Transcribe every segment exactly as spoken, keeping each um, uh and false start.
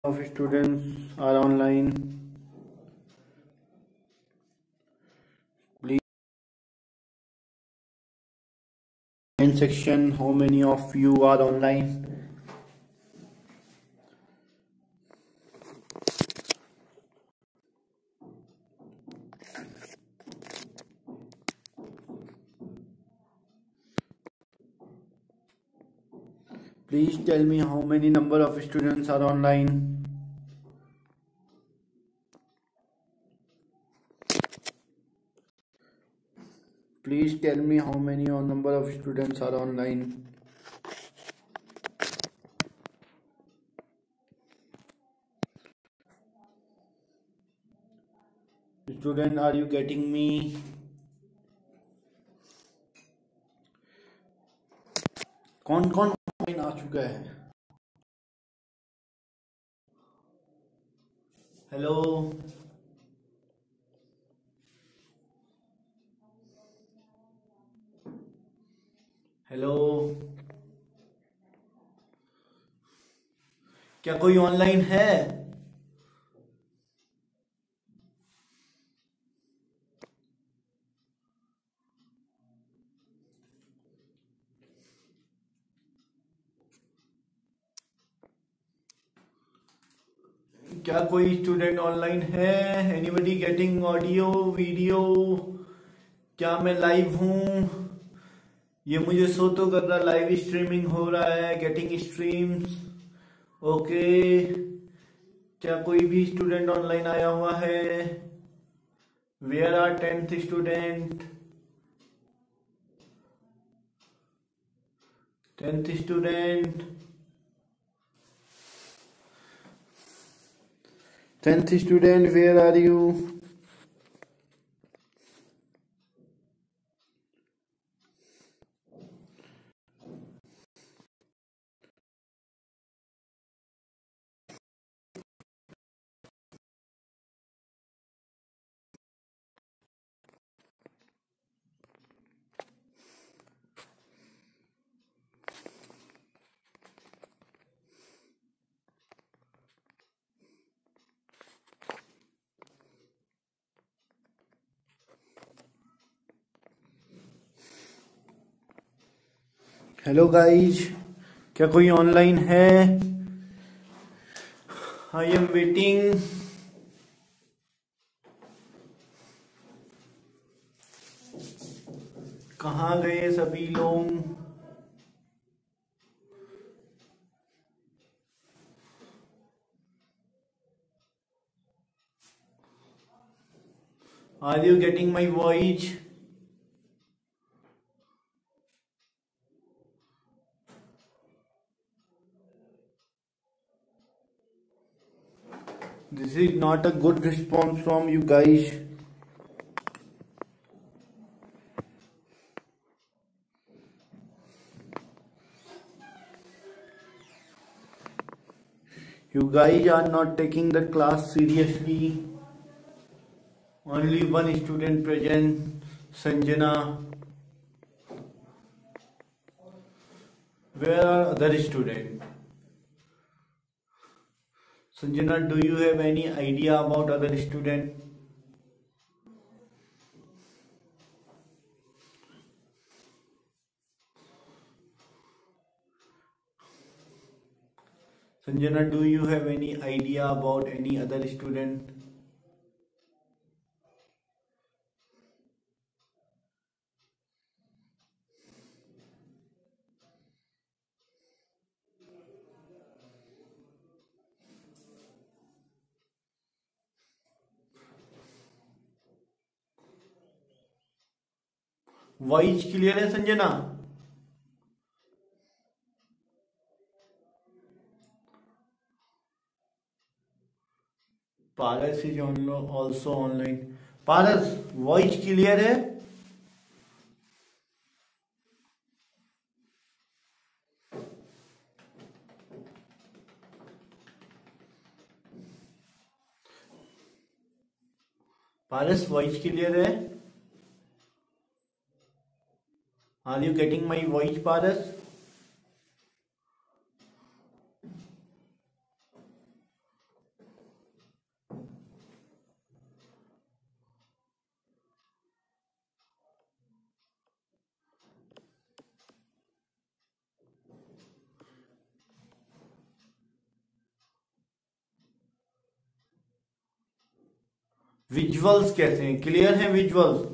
of students are online. Please comment section how many of you are online. Please tell me how many number of students are online. Please tell me how many or number of students are online. Student, are you getting me? कौन कौन online आ चुका है? Hello, hello, क्या कोई online है? क्या कोई student online है? Anybody getting audio video? क्या मैं लाइव हूं? ये मुझे शो तो कर रहा लाइव स्ट्रीमिंग हो रहा है, गेटिंग स्ट्रीम्स। ओके, क्या कोई भी स्टूडेंट ऑनलाइन आया हुआ है? Where are tenth student? Tenth student, tenth student, where are you? Hello guys, क्या कोई ऑनलाइन है? I am waiting. कहाँ गए सभी लोग? Are you getting my voice? This is not a good response from you guys. You guys are not taking the class seriously. Only one student present, Sanjana. Where are other students? Sanjana, do you have any idea about other student? Sanjana, do you have any idea about any other student? Voice clear है Sanjana? Paras is also online. Paras, voice clear है? Paras, voice clear है? Are you getting my voice Paras? Visuals कैसे हैं? Clear हैं visuals?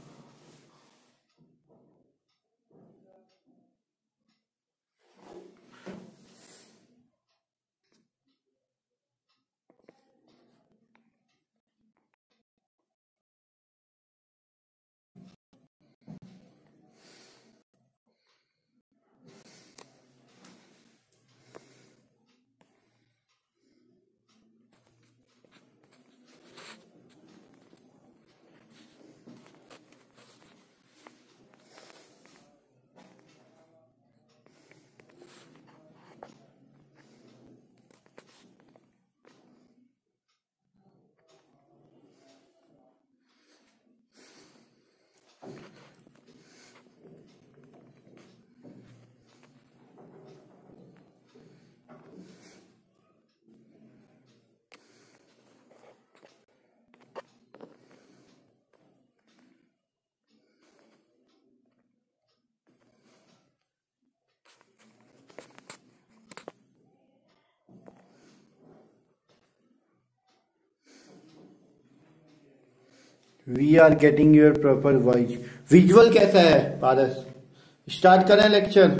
We are getting your proper voice. Visual कैसा है Paras? Start करें lecture?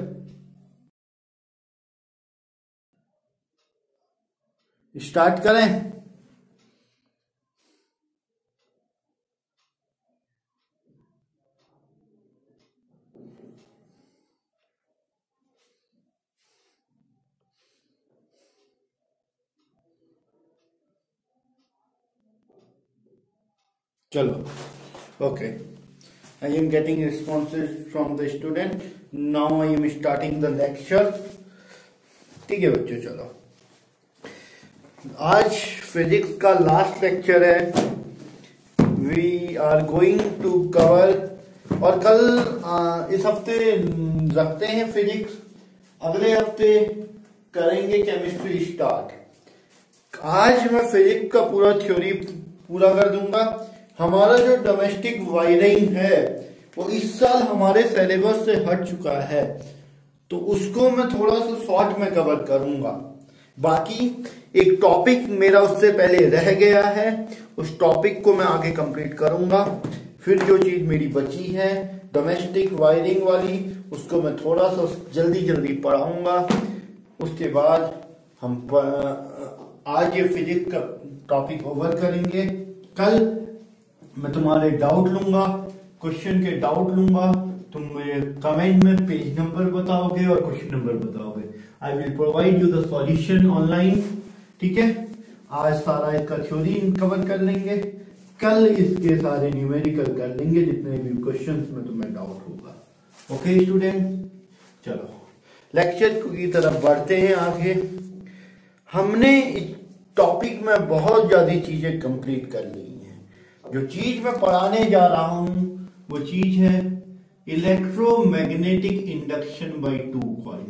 Start करें? चलो, okay. I am getting responses from the student. Now I am starting the lecture. ठीक है बच्चों, चलो आज फिजिक्स का लास्ट लेक्चर है। We are going to cover, और कल आ, इस हफ्ते रखते हैं फिजिक्स, अगले हफ्ते करेंगे केमिस्ट्री स्टार्ट। आज मैं फिजिक्स का पूरा थ्योरी पूरा कर दूंगा। हमारा जो डोमेस्टिक वायरिंग है वो इस साल हमारे सिलेबस से हट चुका है, तो उसको मैं थोड़ा सा शॉर्ट में कवर करूंगा। बाकी एक टॉपिक मेरा उससे पहले रह गया है, उस टॉपिक को मैं आगे कंप्लीट करूंगा। फिर जो चीज मेरी बची है डोमेस्टिक वायरिंग वाली, उसको मैं थोड़ा सा जल्दी जल्दी पढ़ाऊंगा। उसके बाद हम आज ये फिजिक्स का टॉपिक ओवर करेंगे। कल मैं तुम्हारे डाउट लूंगा, क्वेश्चन के डाउट लूंगा। तुम मुझे कमेंट में पेज नंबर बताओगे और क्वेश्चन नंबर बताओगे। I will provide you the solution online. ठीक है, आज सारा इसका थ्योरी कवर कर लेंगे, कल इसके सारे न्यूमेरिकल कर लेंगे, जितने भी क्वेश्चंस में तुम्हें डाउट होगा। ओके स्टूडेंट, चलो लेक्चर की तरफ बढ़ते हैं आगे। हमने इस टॉपिक में बहुत ज्यादा चीजें कंप्लीट कर ली हैं। जो चीज मैं पढ़ाने जा रहा हूं वो चीज है electromagnetic induction by two coil.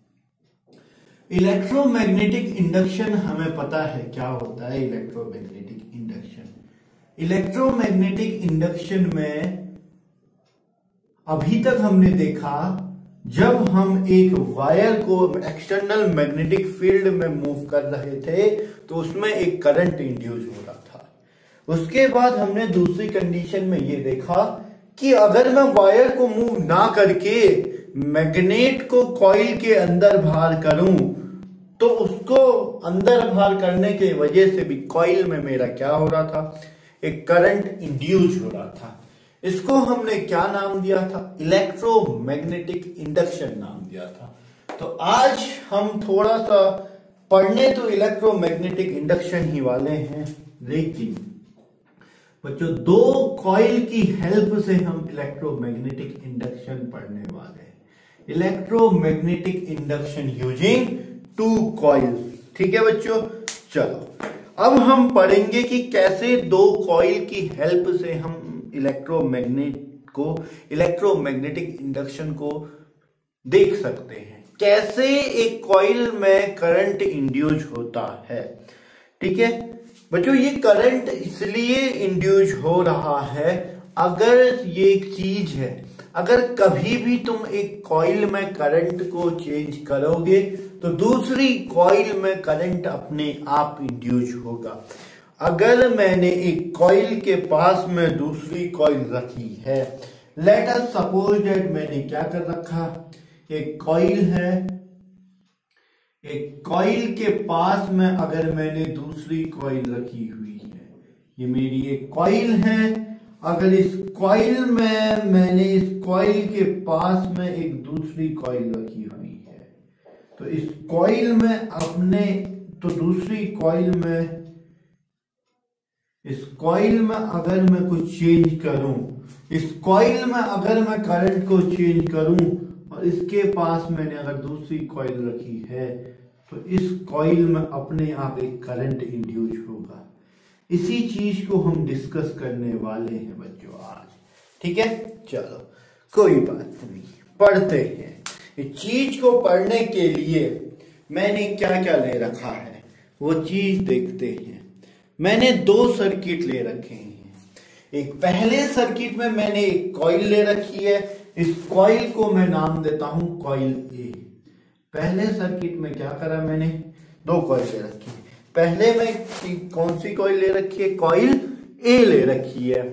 Electromagnetic induction हमें पता है क्या होता है। इलेक्ट्रोमैग्नेटिक इंडक्शन इलेक्ट्रोमैग्नेटिक इंडक्शन में अभी तक हमने देखा, जब हम एक वायर को एक्सटर्नल मैग्नेटिक फील्ड में मूव कर रहे थे तो उसमें एक करंट इंड्यूस हो रहा था। उसके बाद हमने दूसरी कंडीशन में ये देखा कि अगर मैं वायर को मूव ना करके मैग्नेट को कॉइल के अंदर बाहर करूं तो उसको अंदर बाहर करने की वजह से भी कॉइल में मेरा क्या हो रहा था, एक करंट इंड्यूस हो रहा था। इसको हमने क्या नाम दिया था? इलेक्ट्रोमैग्नेटिक इंडक्शन नाम दिया था। तो आज हम थोड़ा सा पढ़ने तो इलेक्ट्रोमैग्नेटिक इंडक्शन ही वाले हैं, लेकिन बच्चों दो कॉइल की हेल्प से हम इलेक्ट्रोमैग्नेटिक इंडक्शन पढ़ने वाले हैं। Electromagnetic induction using two coil. ठीक है बच्चों, चलो अब हम पढ़ेंगे कि कैसे दो कॉइल की हेल्प से हम इलेक्ट्रोमैग्नेट को इलेक्ट्रोमैग्नेटिक इंडक्शन को देख सकते हैं, कैसे एक कॉइल में करंट इंड्यूस होता है। ठीक है बच्चों, ये करंट इसलिए इंड्यूस हो रहा है, अगर ये एक चीज है, अगर कभी भी तुम एक कॉइल में करंट को चेंज करोगे तो दूसरी कॉइल में करंट अपने आप इंड्यूस होगा। अगर मैंने एक कॉइल के पास में दूसरी कॉइल रखी है, लेट अस सपोज दैट मैंने क्या कर रखा, एक कॉइल है, एक कॉइल के पास में अगर मैंने दूसरी कॉइल रखी हुई है, ये मेरी एक कॉइल है, अगर इस कॉइल में मैंने इस कॉइल के पास में एक दूसरी कॉइल रखी हुई है, तो इस कॉइल में अपने तो दूसरी कॉइल में इस कॉइल में अगर मैं कुछ चेंज करूं, इस कॉइल में अगर मैं करंट को चेंज करूं और इसके पास मैंने अगर दूसरी कॉइल रखी है, तो इस कॉइल में अपने आप एक करंट इंड्यूस होगा। इसी चीज को हम डिस्कस करने वाले हैं बच्चों आज, ठीक है। चलो कोई बात नहीं, पढ़ते हैं। इस चीज को पढ़ने के लिए मैंने क्या क्या ले रखा है वो चीज देखते हैं। मैंने दो सर्किट ले रखे हैं। एक पहले सर्किट में मैंने एक कॉइल ले रखी है, इस कॉइल को मैं नाम देता हूं कॉइल ए। पहले सर्किट में क्या करा, मैंने दो कॉइल ले रखी है। पहले में कौन सी कॉइल ले रखी है, कॉइल ए ले रखी है।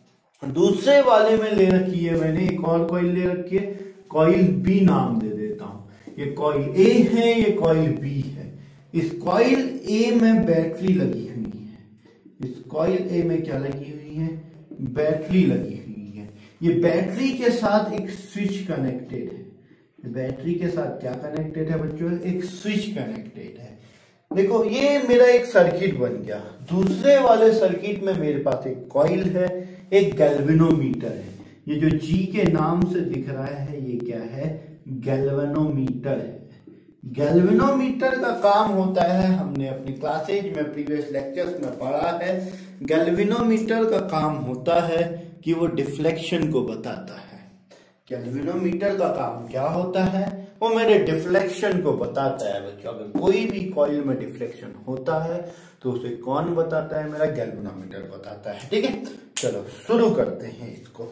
दूसरे वाले में ले रखी है मैंने एक और कॉइल ले रखी है, कॉइल बी नाम दे देता हूं। ये कॉइल ए है, ये कॉइल बी है। इस कॉइल ए में बैटरी लगी हुई है, इस कॉइल ए में क्या लगी हुई है, बैटरी लगी हुई है। ये बैटरी के साथ एक स्विच कनेक्टेड है। बैटरी के साथ क्या कनेक्टेड है बच्चों, एक स्विच कनेक्टेड है। देखो ये मेरा एक सर्किट बन गया। दूसरे वाले सर्किट में मेरे पास एक कॉइल है, एक गैल्वेनोमीटर है। ये जो जी के नाम से दिख रहा है ये क्या है, गैल्वेनोमीटर है। गैल्वेनोमीटर का काम होता है, हमने अपनी क्लासेज में प्रीवियस लेक्चर्स में पढ़ा है, गैल्वेनोमीटर का काम होता है कि वो डिफ्लेक्शन को बताता है। गैल्वेनोमीटर का काम क्या होता है, वो मेरे डिफ्लेक्शन को बताता है बच्चों। अगर कोई भी कॉइल में डिफ्लेक्शन होता है तो उसे कौन बताता है, मेरा गैल्वेनोमीटर बताता है, ठीक है। चलो शुरू करते हैं इसको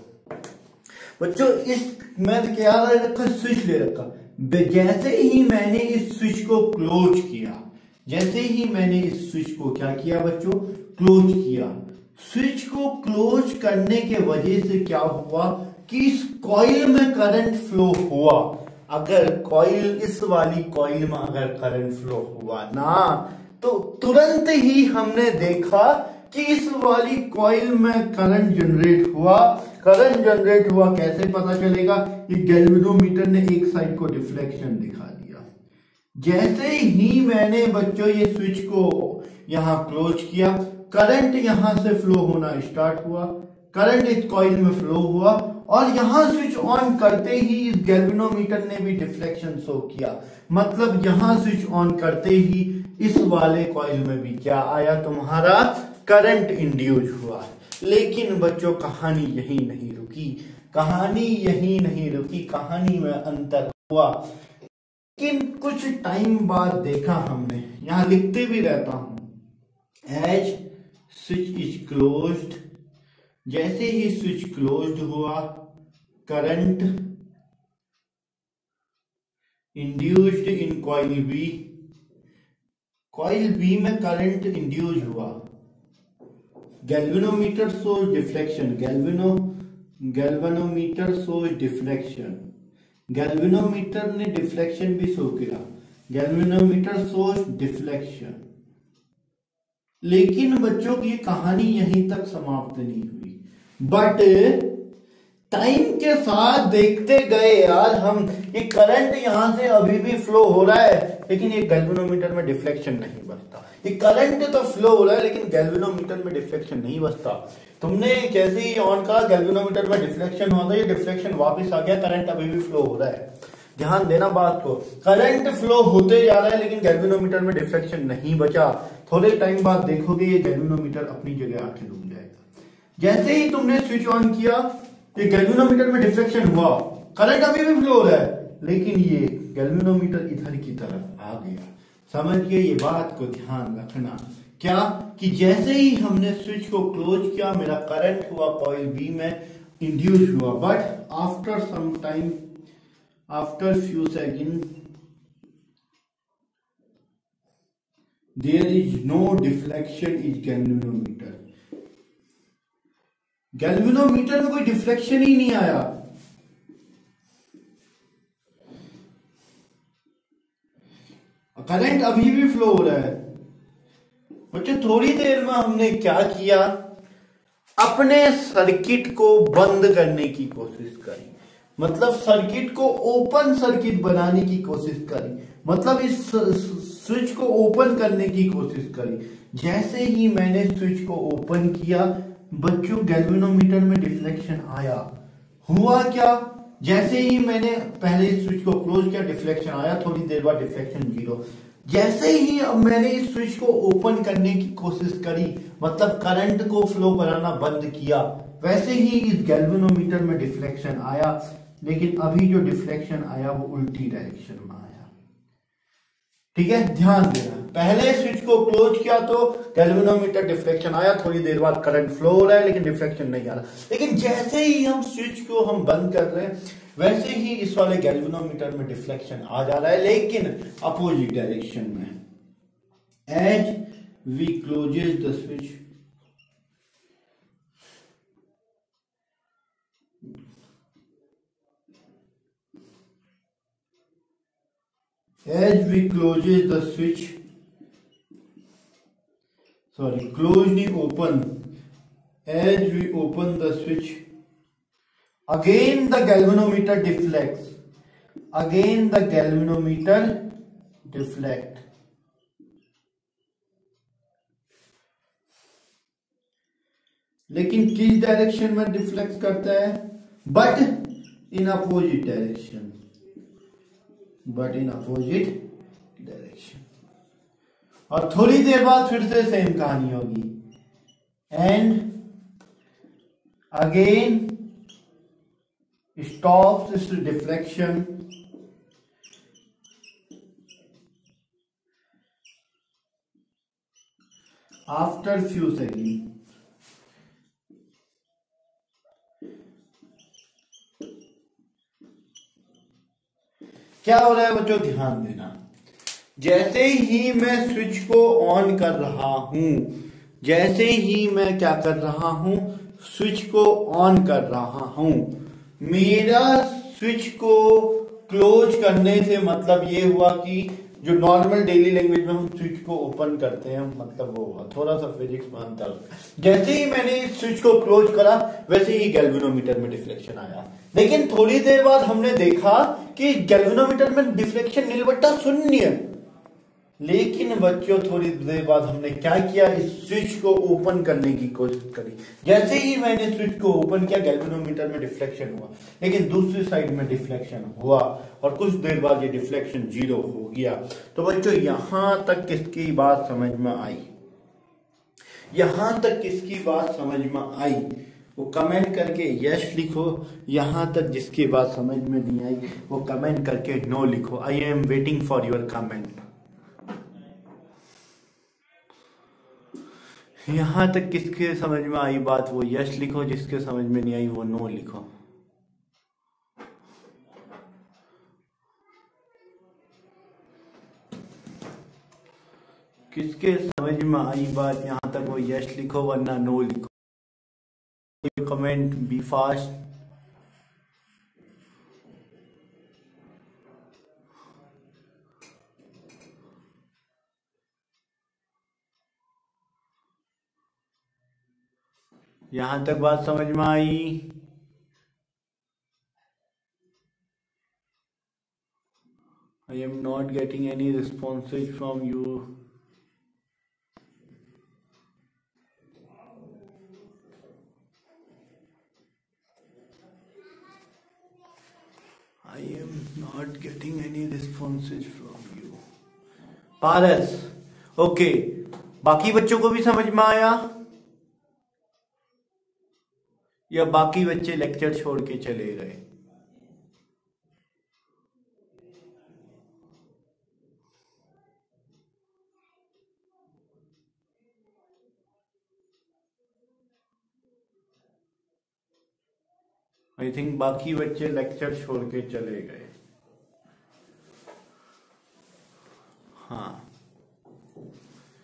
बच्चों। इस मैं क्या रखा, स्विच ले रखा। जैसे ही मैंने इस स्विच को क्लोज किया, जैसे ही मैंने इस स्विच को क्या किया बच्चों, क्लोज किया। स्विच को क्लोज करने के वजह से क्या हुआ कि इस कॉइल में करंट फ्लो हुआ। अगर कॉइल, इस वाली कॉइल में अगर करंट फ्लो हुआ ना, तो तुरंत ही हमने देखा कि इस वाली कॉइल में करंट जनरेट हुआ। करंट जनरेट हुआ कैसे पता चलेगा, ये गैल्वेनोमीटर ने एक साइड को डिफ्लेक्शन दिखा दिया। जैसे ही मैंने बच्चों ये स्विच को यहां क्लोज किया, करंट यहां से फ्लो होना स्टार्ट हुआ। करंट इस कॉइल में फ्लो हुआ और यहां स्विच ऑन करते ही इस गैल्वेनोमीटर ने भी डिफ्लेक्शन शो किया। मतलब यहां स्विच ऑन करते ही इस वाले कॉइल में भी क्या आया, तुम्हारा करंट इंड्यूस हुआ। लेकिन बच्चों कहानी यही नहीं रुकी, कहानी यही नहीं रुकी, कहानी में अंतर हुआ। लेकिन कुछ टाइम बाद देखा हमने, यहां लिखते भी रहता हूं, एज स्विच इज क्लोज्ड, जैसे ही स्विच क्लोज्ड हुआ, current induced in coil B, coil B में करंट इंड्यूस हुआ। Galvanometer shows deflection, galvano galvanometer shows deflection, galvanometer ने डिफ्लेक्शन भी शो किया। Galvanometer shows deflection. लेकिन बच्चों की कहानी यहीं तक समाप्त नहीं हुई, बट टाइम के साथ देखते गए यार हम, ये करंट यहां से अभी भी फ्लो हो रहा है, लेकिन ये गैल्वेनोमीटर में डिफ्लेक्शन नहीं बचता। ये करंट तो फ्लो हो रहा है लेकिन गैल्वेनोमीटर में डिफ्लेक्शन नहीं बचता। तुमने जैसे ही ऑन करा, गैल्वेनोमीटर में डिफ्लेक्शन हुआ था, ये डिफ्लेक्शन वापस आ गया, करंट अभी भी फ्लो हो रहा है। ध्यान देना बात को, करंट फ्लो होते जा रहा है लेकिन गैल्वेनोमीटर में डिफ्लेक्शन नहीं बचा। थोड़े टाइम बाद देखोगे ये गैल्वेनोमीटर अपनी जगह आके रुक जाएगा। जैसे ही तुमने स्विच ऑन किया, ये गैल्वेनोमीटर में डिफ्लेक्शन हुआ, करंट अभी भी फ्लो हो रहा है, लेकिन ये गैल्वेनोमीटर इधर की तरफ आ गया। समझिए ये बात को ध्यान रखना, क्या कि जैसे ही हमने स्विच को क्लोज किया, मेरा करंट हुआ कॉइल बी में इंड्यूस हुआ, but after some time, after few second, there is no deflection is galvanometer. Galvanometer में कोई डिफ्लेक्शन ही नहीं आया। करंट अभी भी फ्लो हो रहा है। बच्चों थोड़ी देर में हमने क्या किया, अपने सर्किट को बंद करने की कोशिश करी, मतलब सर्किट को ओपन सर्किट बनाने की कोशिश करी, मतलब इस स्विच को ओपन करने की कोशिश करी। जैसे ही मैंने स्विच को ओपन किया बच्चों गैल्वेनोमीटर में डिफ्लेक्शन आया। हुआ क्या, जैसे ही मैंने पहले स्विच को क्लोज किया डिफ्लेक्शन आया, थोड़ी देर बाद डिफ्लेक्शन जीरो। जैसे ही अब मैंने इस स्विच को ओपन करने की कोशिश करी, मतलब करंट को फ्लो कराना बंद किया, वैसे ही इस गैल्वेनोमीटर में डिफ्लेक्शन आया। लेकिन अभी जो डिफ्लेक्शन आया वो उल्टी डायरेक्शन में आया। ठीक है, ध्यान देना, पहले स्विच को क्लोज किया तो गैल्वेनोमीटर डिफ्लेक्शन आया, थोड़ी देर बाद करंट फ्लो हो रहा है लेकिन डिफ्लेक्शन नहीं आ रहा। लेकिन जैसे ही हम स्विच को हम बंद कर रहे हैं वैसे ही इस वाले गैल्वेनोमीटर में डिफ्लेक्शन आ जा रहा है, लेकिन अपोजिट डायरेक्शन में। As we closes the switch, as we closes the switch, sorry close नहीं open, as we open the switch again the galvanometer deflects, again the galvanometer deflect। लेकिन किस डायरेक्शन में डिफ्लेक्ट करता है, but in opposite direction, but in opposite direction. और थोड़ी देर बाद फिर से सेम कहानी होगी, and again stop this deflection, after few second. क्या हो रहा है बच्चों, ध्यान देना, जैसे ही मैं स्विच को ऑन कर रहा हूं, जैसे ही मैं क्या कर रहा हूं, स्विच को ऑन कर रहा हूं, मेरा स्विच को क्लोज करने से मतलब ये हुआ कि जो नॉर्मल डेली लैंग्वेज में हम स्विच को ओपन करते हैं मतलब वो हुआ, थोड़ा सा फिजिक्स में अंतर। जैसे ही मैंने स्विच को क्लोज करा वैसे ही गैल्वेनोमीटर में डिफ्लेक्शन आया। लेकिन थोड़ी देर बाद हमने देखा कि गैल्वेनोमीटर में डिफ्लेक्शन नील बट्टा शून्य। लेकिन बच्चों थोड़ी देर बाद हमने क्या किया, इस स्विच को ओपन करने की कोशिश करी। जैसे ही मैंने स्विच को ओपन किया गैल्वेनोमीटर में डिफ्लेक्शन हुआ, लेकिन दूसरी साइड में डिफ्लेक्शन हुआ और कुछ देर बाद ये डिफ्लेक्शन जीरो हो गया। तो बच्चों यहां तक किसकी बात समझ में आई, यहां तक किसकी बात समझ में आई वो कमेंट करके यस लिखो। यहां तक जिसकी बात समझ में नहीं आई वो कमेंट करके नो लिखो। I am waiting for your comment. यहां तक किसके समझ में आई बात वो यस लिखो, जिसके समझ में नहीं आई वो नो लिखो। किसके समझ में आई बात यहां तक वो यस लिखो वरना नो लिखो। Comment be fast. यहां तक बात समझ में आई? I am not getting any responses from you. I am not getting any responses from you. Paras, okay, बाकी बच्चों को भी समझ में आया या बाकी बच्चे लेक्चर छोड़ के चले गए? आई थिंक बाकी बच्चे लेक्चर छोड़ के चले गए। हाँ,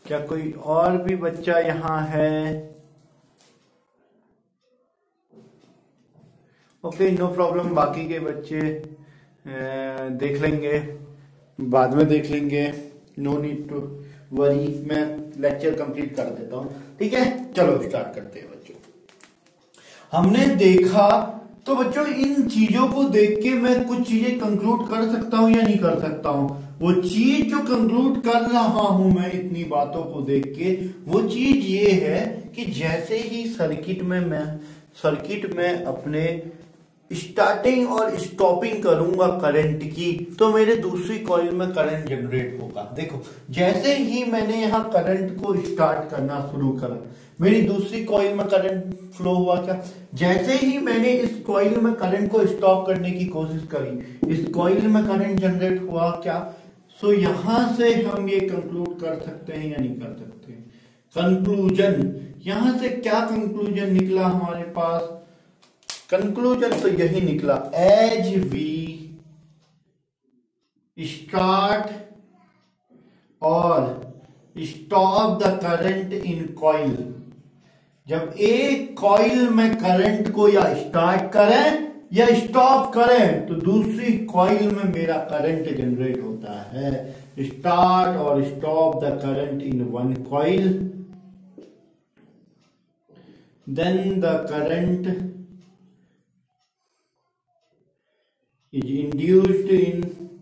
क्या कोई और भी बच्चा यहाँ है? ओके, नो प्रॉब्लम, बाकी के बच्चे देख लेंगे, बाद में देख लेंगे, नो नीड टू वरी। मैं लेक्चर कंप्लीट कर देता हूँ, ठीक है? चलो स्टार्ट करते हैं बच्चों। हमने देखा, तो बच्चों इन चीजों को देख के मैं कुछ चीजें कंक्लूड कर सकता हूं या नहीं कर सकता हूं? वो चीज जो कंक्लूड कर रहा हूं मैं इतनी बातों को देख के, वो चीज ये है कि जैसे ही सर्किट में मैं सर्किट में अपने स्टार्टिंग और स्टॉपिंग करूंगा करंट की, तो मेरे दूसरी कॉइल में करंट जनरेट होगा। देखो, जैसे ही मैंने यहाँ करंट को स्टार्ट करना शुरू करा, मेरी दूसरी कॉइल में करंट फ्लो हुआ। क्या? जैसे ही मैंने इस कॉइल में करंट को स्टॉप करने की कोशिश करी, इस कॉइल में करंट जनरेट हुआ। क्या? सो यहां से हम ये कंक्लूड कर सकते हैं या नहीं कर सकते? कंक्लूजन, यहां से क्या कंक्लूजन निकला हमारे पास? कंक्लूजन तो यही निकला, एज वी स्टार्ट और stop the current in coil, जब एक कॉइल में करंट को या स्टार्ट करें या स्टॉप करें, तो दूसरी कॉइल में मेरा करंट जनरेट होता है। स्टार्ट और stop the current in one coil, then the current is induced in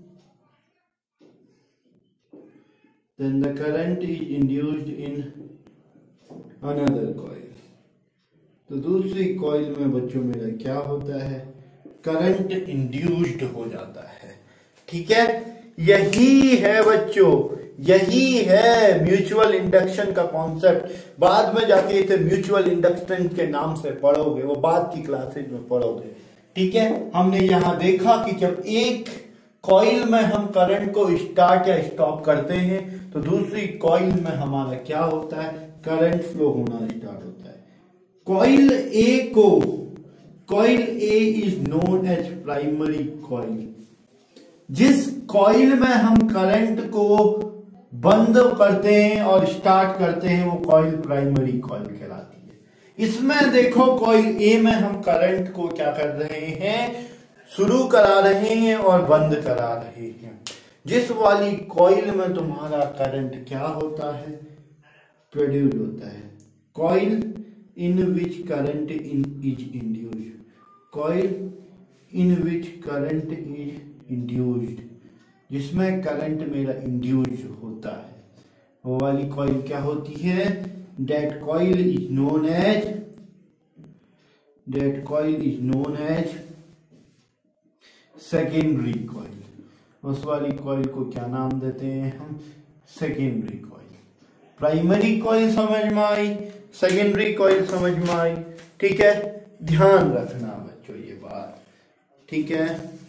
then the current is induced in another coil। तो दूसरी कॉइल में बच्चों मेरा क्या होता है? करंट इंड्यूस्ड हो जाता है। ठीक है, यही है बच्चों, यही है म्यूचुअल इंडक्शन का कॉन्सेप्ट। बाद में जाके इसे म्यूचुअल इंडक्शन के नाम से पढ़ोगे, वो बाद की क्लासेज में पढ़ोगे। ठीक है, हमने यहां देखा कि जब एक कॉइल में हम करंट को स्टार्ट या स्टॉप करते हैं, तो दूसरी कॉइल में हमारा क्या होता है? करंट फ्लो होना स्टार्ट होता है। कॉइल ए को, coil A is known as primary coil. जिस कॉइल में हम करंट को बंद करते हैं और स्टार्ट करते हैं, वो कॉइल प्राइमरी कॉइल कहलाती है। इसमें देखो, कॉइल ए में हम करंट को क्या कर रहे हैं? शुरू करा रहे हैं और बंद करा रहे हैं। जिस वाली कॉइल में तुम्हारा करंट क्या होता है? प्रोड्यूस होता है। Coil in which current in is induced, coil in which current is induced, जिसमें करंट मेरा इंड्यूस होता है, वो वाली कॉइल क्या होती है? That coil is known as that coil is known as secondary coil। उस वाली कॉइल को क्या नाम देते हैं हम? Secondary coil. प्राइमरी कॉइल समझ में आई, सेकेंडरी कॉइल समझ में आई। ठीक है, ध्यान रखना बच्चों ये बात। ठीक है,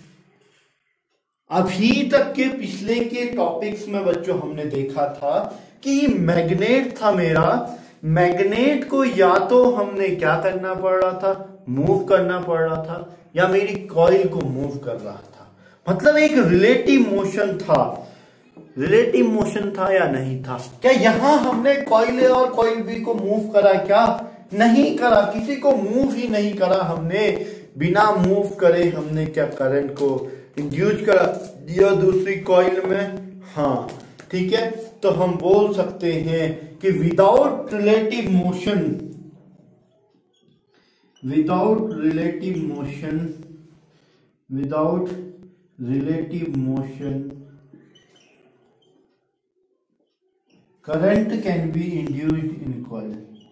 अभी तक के पिछले के टॉपिक्स में बच्चों हमने देखा था कि मैग्नेट था मेरा, मैग्नेट को या तो हमने क्या करना पड़ रहा था? मूव करना पड़ रहा था, या मेरी कॉइल को मूव कर रहा था। मतलब एक रिलेटिव मोशन था। रिलेटिव मोशन था या नहीं था? क्या यहां हमने कॉइल ए और कॉइल बी को मूव करा? क्या नहीं करा, किसी को मूव ही नहीं करा हमने। बिना मूव करे हमने क्या करंट को इंड्यूस करा दिया दूसरी कॉइल में। हाँ, ठीक है, तो हम बोल सकते हैं कि without relative motion, without relative motion without relative motion current can be induced in coil,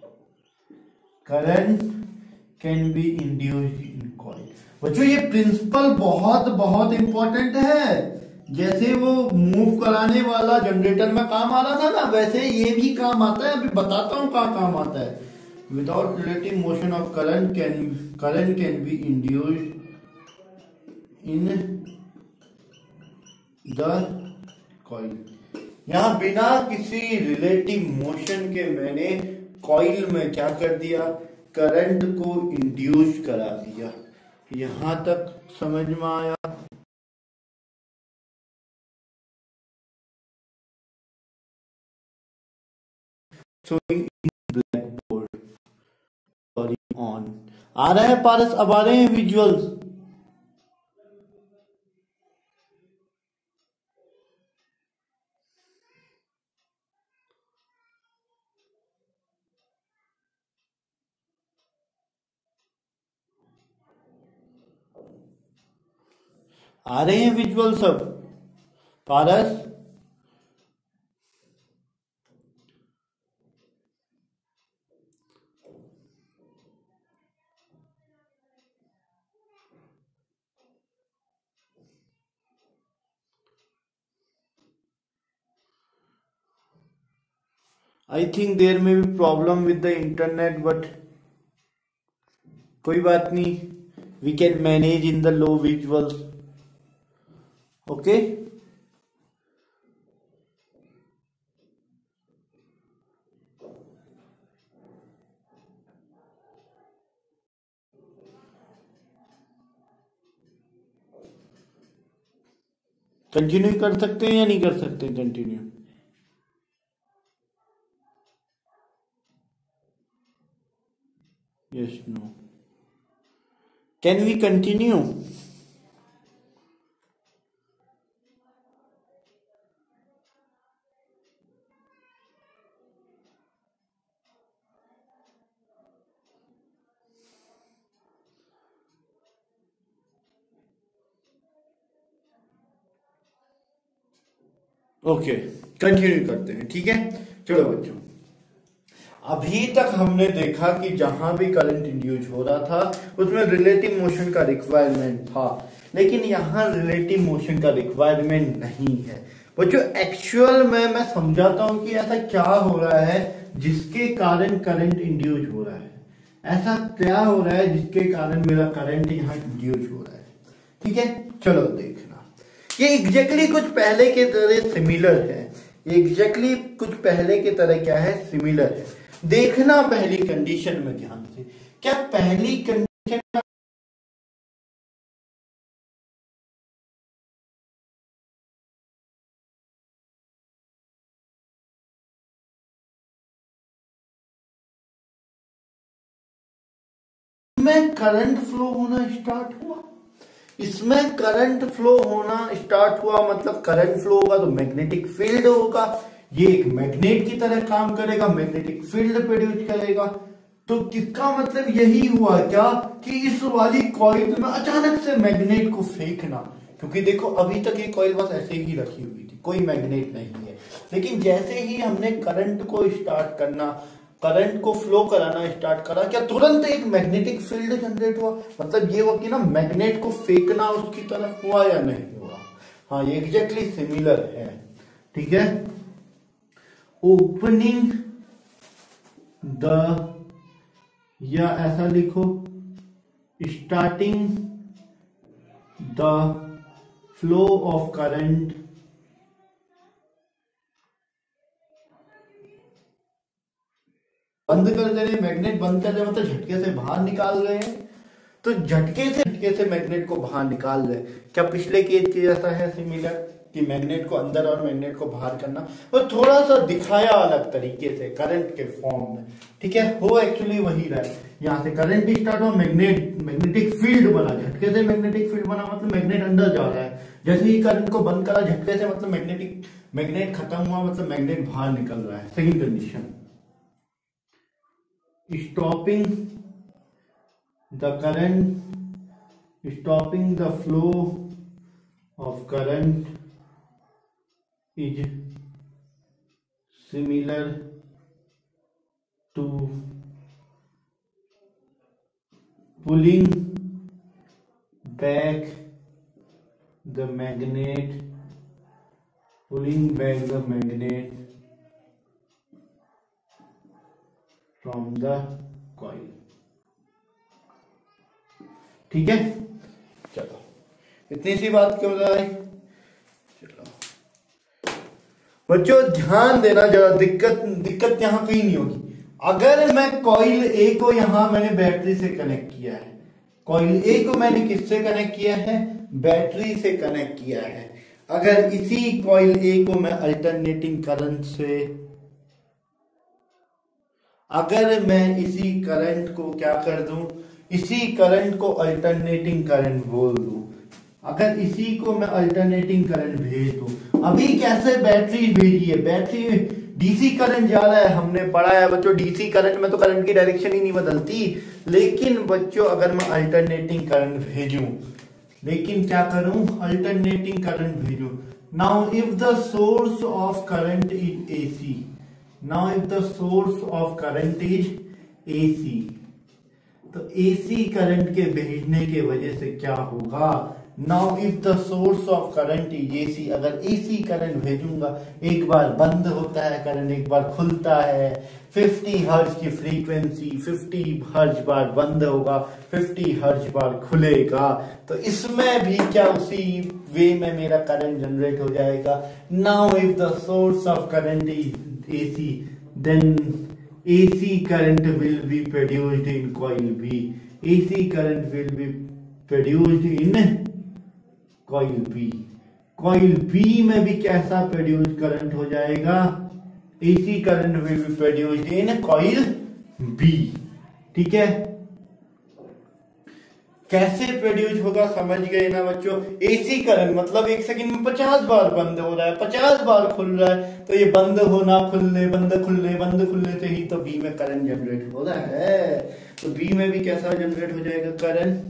current can be induced in coil. बच्चों ये प्रिंसिपल बहुत बहुत इंपॉर्टेंट है। जैसे वो मूव कराने वाला जनरेटर में काम आ रहा था ना, वैसे ये भी काम आता है। अभी बताता हूं कहाँ काम आता है। Without relative motion of current can current can be induced in the coil. यहां बिना किसी रिलेटिव मोशन के मैंने कॉइल में क्या कर दिया? करंट को इंड्यूस करा दिया। यहां तक समझ में आया? showing in blackboard. Sorry, on. आ रहा है पारस, अब आ रहे हैं विजुअल्स? आ रहे हैं विजुअल सब Paras? I think there may be problem with the internet, but कोई बात नहीं, we can manage in the low visuals. Okay, continue कर सकते हैं या नहीं कर सकते? Continue. Yes, no. Can we continue? Okay, continue करते हैं. ठीक है, चलो बच्चों, अभी तक हमने देखा कि जहां भी करंट इंड्यूस हो रहा था उसमें रिलेटिव मोशन का रिक्वायरमेंट था, लेकिन यहां रिलेटिव मोशन का रिक्वायरमेंट नहीं है. बच्चों, एक्चुअल में मैं समझाता हूं कि ऐसा क्या हो रहा है जिसके कारण करंट इंड्यूस हो रहा है. ऐसा क्या हो रहा है जिसके कारण मेरा करंट यहां इंड्यूस हो रहा है. ठीक है, चलो देखना. ये एग्जैक्टली कुछ पहले के तरह सिमिलर है. एग्जैक्टली कुछ पहले के तरह क्या है? सिमिलर है. देखना पहली कंडीशन में ध्यान से. क्या पहली कंडीशन में करंट फ्लो होना स्टार्ट हुआ? इसमें करंट फ्लो होना स्टार्ट हुआ मतलब करंट फ्लो होगा तो मैग्नेटिक फील्ड होगा. ये एक मैग्नेट की तरह काम करेगा, मैग्नेटिक फील्ड प्रोड्यूस करेगा. तो किसका मतलब यही हुआ क्या कि इस वाली कॉइल में अचानक से मैग्नेट को फेंकना. क्योंकि देखो, अभी तक ये कॉइल बस ऐसे ही रखी हुई थी, कोई मैग्नेट नहीं है. लेकिन जैसे ही हमने करंट को स्टार्ट करना, करंट को फ्लो कराना स्टार्ट करा, क्या तुरंत एक मैग्नेटिक फील्ड जनरेट हुआ? मतलब ये हुआ कि ना मैग्नेट को फेंकना उसकी तरफ हुआ या नहीं हुआ? हाँ, ये एग्जैक्टली सिमिलर है. ठीक है, ओपनिंग द, या ऐसा लिखो, starting the flow of current बंद कर दे रहे. मैग्नेट बंद कर रहे मतलब झटके से बाहर निकाल रहे हैं. तो झटके से झटके से मैग्नेट को बाहर निकाल रहे. क्या पिछले केस के जैसा है सिमिलर कि मैग्नेट को अंदर और मैग्नेट को बाहर करना, और थोड़ा सा दिखाया अलग तरीके से करंट के फॉर्म में. ठीक है, हो एक्चुअली वही रहा है. यहाँ से करंट स्टार्ट हुआ, मैग्नेट मैग्नेटिक फील्ड बना, झटके से मैग्नेटिक फील्ड बना मतलब मैग्नेट अंदर जा रहा है. जैसे ही करंट को बंद करा झटके से मतलब मैग्नेटिक मैग्नेट खत्म हुआ मतलब मैग्नेट बाहर निकल रहा है. Second condition, stopping the current, stopping the flow of current is similar to pulling back the magnet, pulling back the magnet from the coil. ठीक है, चलो इतनी सी बात क्यों बताई. चलो बच्चों, ध्यान देना जरा, दिक्कत दिक्कत यहां कहीं नहीं होगी. अगर मैं कॉइल ए को यहां मैंने बैटरी से कनेक्ट किया है, कॉइल ए को मैंने किससे कनेक्ट किया है? बैटरी से कनेक्ट किया है. अगर इसी कॉइल ए को मैं अल्टरनेटिंग करंट से अगर मैं इसी करंट को क्या कर दूं, इसी करंट को अल्टरनेटिंग करंट बोल दूं, अगर इसी को मैं अल्टरनेटिंग करंट भेज दूं, अभी कैसे बैटरी भेजी है, बैटरी डीसी करंट जा रहा है, हमने पढ़ा है बच्चों डीसी करंट में तो करंट की डायरेक्शन ही नहीं बदलती। लेकिन बच्चों अगर मैं अल्टरनेटिंग करंट भेजूं, लेकिन क्या करूं, अल्टरनेटिंग करंट भेजूं। Now if the source of current is AC, now if the source of current is AC, तो एसी करंट के भेजने के वजह से क्या होगा, now if the source of current is AC, अगर एसी करंट भेजूंगा, एक बार बंद होता है करंट, एक बार खुलता है, पचास हर्ट्ज की फ्रीक्वेंसी, पचास हर्ट्ज बार बंद होगा, पचास हर्ट्ज बार खुलेगा, तो इसमें भी क्या उसी वे में मेरा करंट जनरेट हो जाएगा। Now if the source of current is AC, then AC current will be produced in coil B, AC current will be produced in coil B, coil B में भी कैसा प्रोड्यूस करंट हो जाएगा, AC current will be produced in coil B. ठीक है, कैसे produce होगा समझ गए ना बच्चों। एसी करंट मतलब एक सेकंड में पचास बार बंद हो रहा है, पचास बार खुल रहा है, तो ये बंद होना खुलने बंद खुलने बंद खुलने से ही तो बी में करंट जनरेट हो रहा है, तो बी में भी कैसा जनरेट हो जाएगा करंट,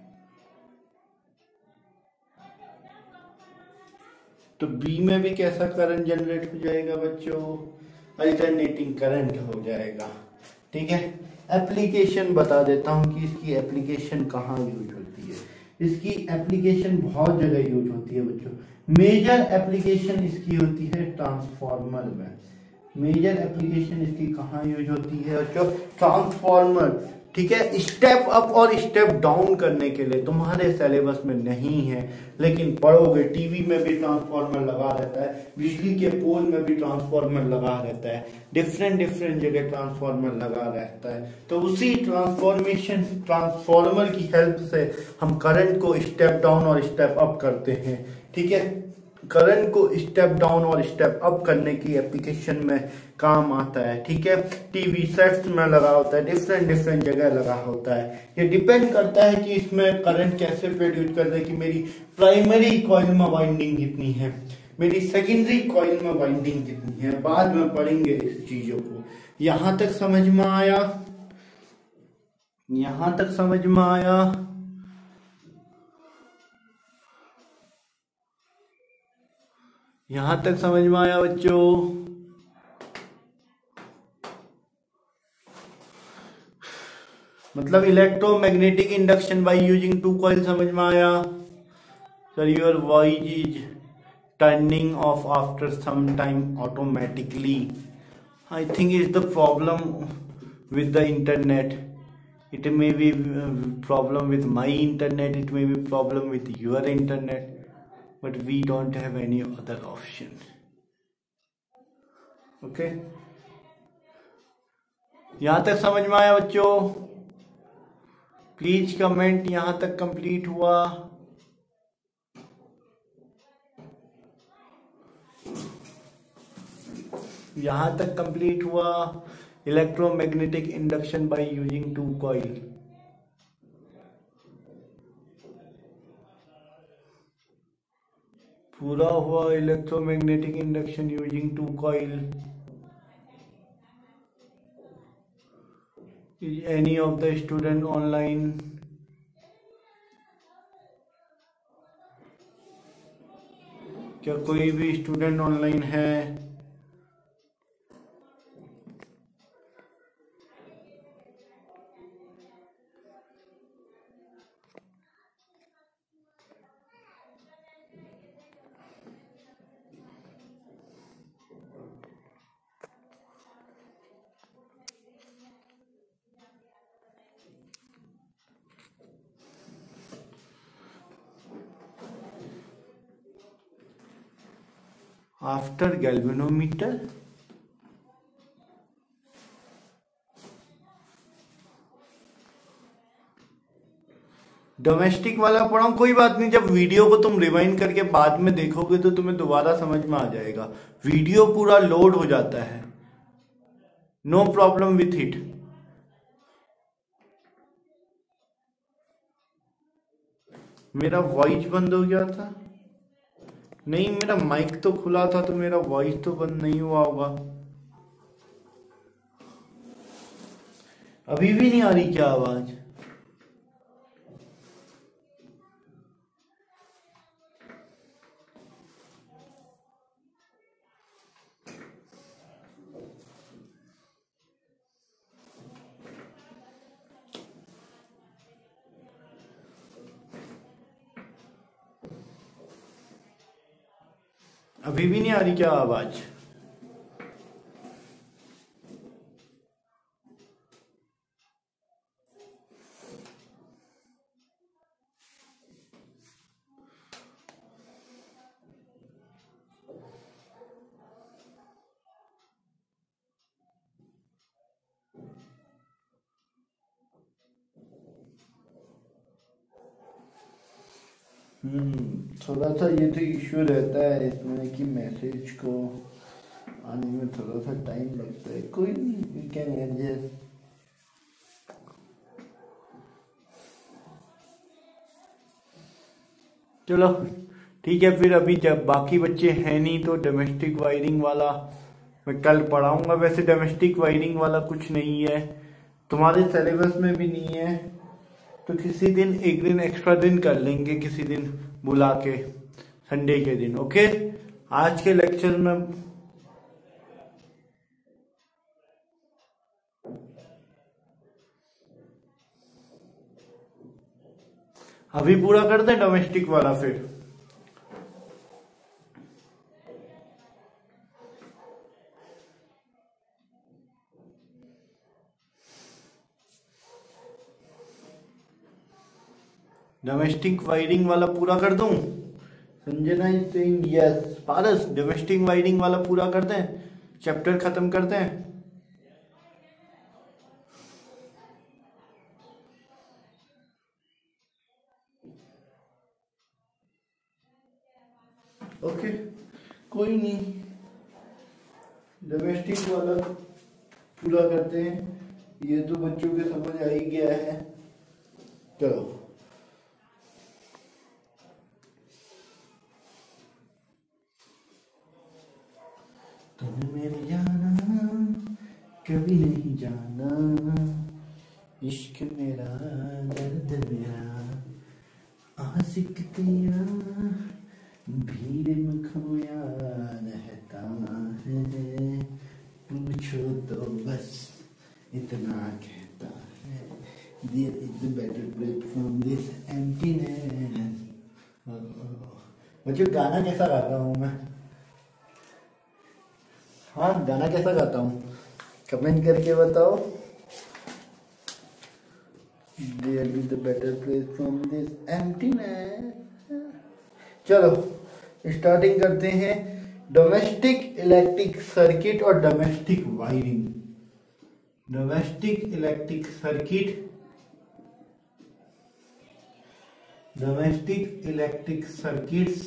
तो बी में भी कैसा करंट जनरेट हो जाएगा बच्चों, अल्टरनेटिंग करंट हो जाएगा। ठीक है, एप्लीकेशन बता देता हूं कि इसकी एप्लीकेशन कहाँ यूज होती है। इसकी एप्लीकेशन बहुत जगह यूज होती है बच्चों। मेजर एप्लीकेशन इसकी होती है ट्रांसफार्मर में, मेजर एप्लीकेशन इसकी कहाँ यूज होती है बच्चों, ट्रांसफार्मर। ठीक है, स्टेप अप और स्टेप डाउन करने के लिए तुम्हारे सिलेबस में नहीं है, लेकिन पढ़ोगे, टीवी में भी ट्रांसफार्मर लगा रहता है, बिजली के पोल में भी ट्रांसफार्मर लगा रहता है, डिफरेंट डिफरेंट जगह ट्रांसफार्मर लगा रहता है, तो उसी ट्रांसफॉर्मेशन ट्रांसफार्मर की हेल्प से हम करंट को स्टेप डाउन और स्टेप अप करते हैं। ठीक है, करंट को स्टेप डाउन और स्टेप अप करने की एप्लीकेशन में काम आता है। ठीक है, टीवी सेट्स में लगा होता है, डिफरेंट डिफरेंट जगह लगा होता है। ये डिपेंड करता है कि इसमें करंट कैसे प्रोड्यूस कर रहे हैं, कि मेरी प्राइमरी कॉइल में वाइंडिंग कितनी है, मेरी सेकेंडरी कॉइल में वाइंडिंग कितनी है, बाद में पढ़ेंगे इस चीजों को। यहां तक समझ में आया, यहां तक समझ में आया। यहां तक समझ में आया बच्चों। मतलब electromagnetic induction by using two coil समझ में आया। Sir your voice is turning off after some time automatically. I think is the problem with the internet. It may be problem with my internet, it may be problem with your internet, but we don't have any other option. Okay, यहां तक समझ में आया बच्चों? Please comment यहां तक complete हुआ। यहां तक कंप्लीट हुआ electromagnetic induction by using two coil. पूरा हुआ electromagnetic induction using two coil. Is any of the student online? क्या कोई भी स्टूडेंट ऑनलाइन है? आफ्टर गैल्वेनोमीटर डोमेस्टिक वाला पढ़ा, कोई बात नहीं, जब वीडियो को तुम रिवाइंड करके बाद में देखोगे तो तुम्हें दोबारा समझ में आ जाएगा। वीडियो पूरा लोड हो जाता है। No problem with it. मेरा वॉइस बंद हो गया था? नहीं, मेरा माइक तो खुला था, तो मेरा वॉइस तो बंद नहीं हुआ होगा। अभी भी नहीं आ रही क्या आवाज? अभी भी नहीं आ रही क्या आवाज? हम्म थोड़ा सा ये तो इश्यू रहता है इसमें कि मैसेज को आने में थोड़ा सा टाइम लगता है। कोई नहीं, वी कैन एडजस्ट। चलो ठीक है, फिर अभी जब बाकी बच्चे हैं नहीं तो डोमेस्टिक वायरिंग वाला मैं कल पढ़ाऊंगा। वैसे डोमेस्टिक वायरिंग वाला कुछ नहीं है, तुम्हारे सिलेबस में भी नहीं है, तो किसी दिन एक दिन एक्स्ट्रा दिन कर लेंगे, किसी दिन बुला के, संडे के दिन। ओके, आज के लेक्चर में अभी पूरा कर दें डोमेस्टिक वाला। फिर डोमेस्टिक वायरिंग वाला पूरा कर दूं? Sanjana is saying yes. Paras, domestic wiring वाला पूरा कर दें, चैप्टर खत्म कर दें। ओके okay, कोई नहीं, डोमेस्टिक वाला पूरा करते हैं। ये तो बच्चों के समझ आ ही गया है। चलो तुम मेरे जाना कभी नहीं जाना, इश्क मेरा दर्द मेरा आशिक तेरा भीड़ में खोया रहता है, पूछो तो बस इतना कहता है, There is a better break from this emptiness। मुझे गाना कैसा गाता हूँ मैं? हाँ, गाना कैसा गाता हूँ कमेंट करके बताओ। There is a better place from this emptiness। चलो स्टार्टिंग करते हैं। डोमेस्टिक इलेक्ट्रिक सर्किट और domestic wiring. Domestic electric circuit, domestic electric circuits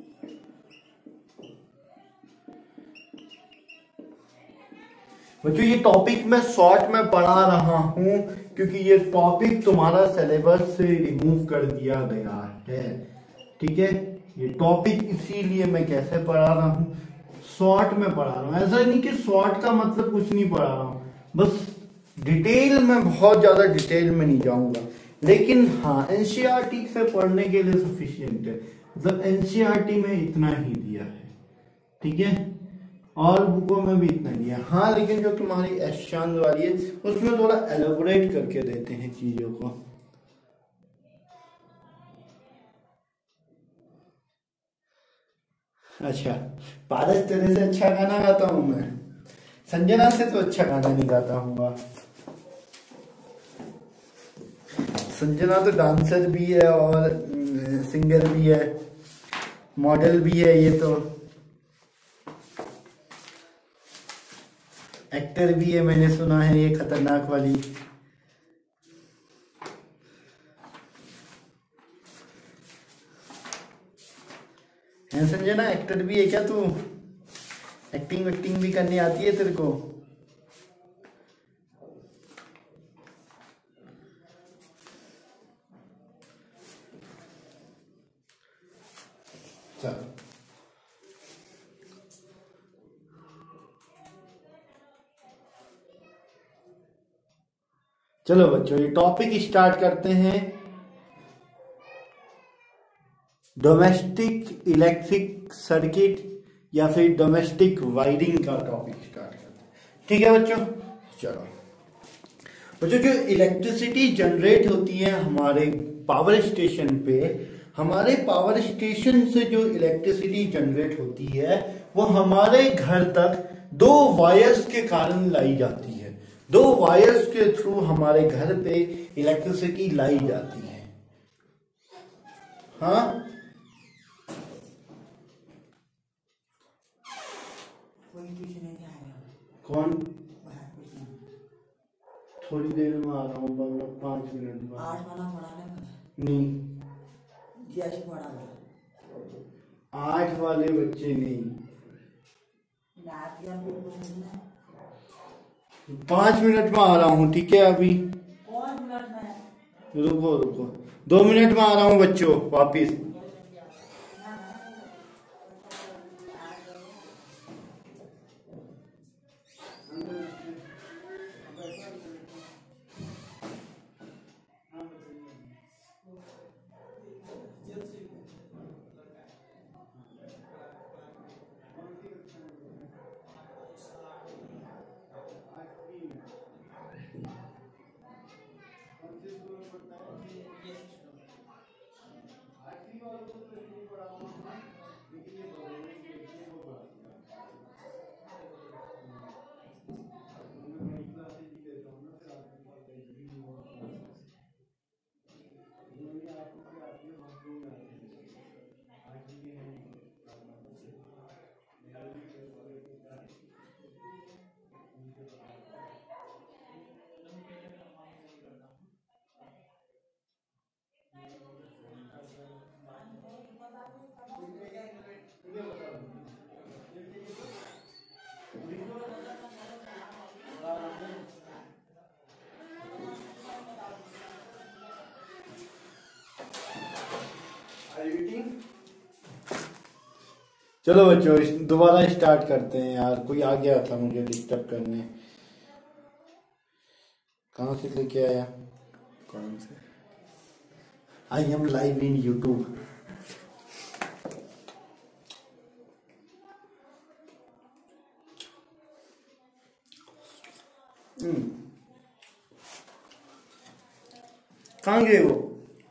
बच्चों, ये टॉपिक मैं शॉर्ट में पढ़ा रहा हूं क्योंकि ये टॉपिक तुम्हारा सिलेबस से रिमूव कर दिया गया है। ठीक है, ये टॉपिक इसीलिए मैं कैसे पढ़ा रहा हूं, शॉर्ट में पढ़ा रहा हूं। ऐसा नहीं कि शॉर्ट का मतलब कुछ नहीं पढ़ा रहा हूं, बस डिटेल में, बहुत ज्यादा डिटेल में नहीं जाऊंगा, लेकिन हाँ एनसीईआरटी से पढ़ने के लिए सफिशिएंट है। मतलब एनसीईआरटी में इतना ही दिया है, ठीक है, और बुकों में भी इतना दिया। हाँ, लेकिन जो तुम्हारी एस चांद वाली है उसमें थोड़ा एलोबोरेट करके देते हैं चीजों को। अच्छा, पारस तेरे से अच्छा गाना गाता हूँ मैं, संजना से तो अच्छा गाना नहीं गाता हूँ। संजना तो डांसर भी है और सिंगर भी है, मॉडल भी है, ये तो एक्टर भी है, मैंने सुना है ये खतरनाक वाली। है संजना, एक्टर भी है क्या तू? एक्टिंग एक्टिंग भी करनी आती है तेरे को? चलो बच्चों, ये टॉपिक स्टार्ट करते हैं। डोमेस्टिक इलेक्ट्रिक सर्किट या फिर डोमेस्टिक वायरिंग का टॉपिक स्टार्ट करते हैं। ठीक है बच्चों, चलो बच्चों, जो इलेक्ट्रिसिटी जनरेट होती है हमारे पावर स्टेशन पे, हमारे पावर स्टेशन से जो इलेक्ट्रिसिटी जनरेट होती है वो हमारे घर तक दो वायर्स के कारण लाई जाती है। दो वायर्स के थ्रू हमारे घर पे इलेक्ट्रिसिटी लाई जाती है। हाँ, कौन? थोड़ी देर में आ रहा हूँ, पांच मिनट में। आठ वाला पढ़ा नहीं, आठ वाले बच्चे नहीं, पांच मिनट में आ रहा हूँ। ठीक है, अभी रुको रुको, दो मिनट में आ रहा हूँ बच्चों वापिस। चलो बच्चों, दोबारा स्टार्ट करते हैं। यार कोई आ गया था मुझे डिस्टर्ब करने। कहाँ से लेके आया? कौन से? I am live in YouTube. कहाँ गए वो?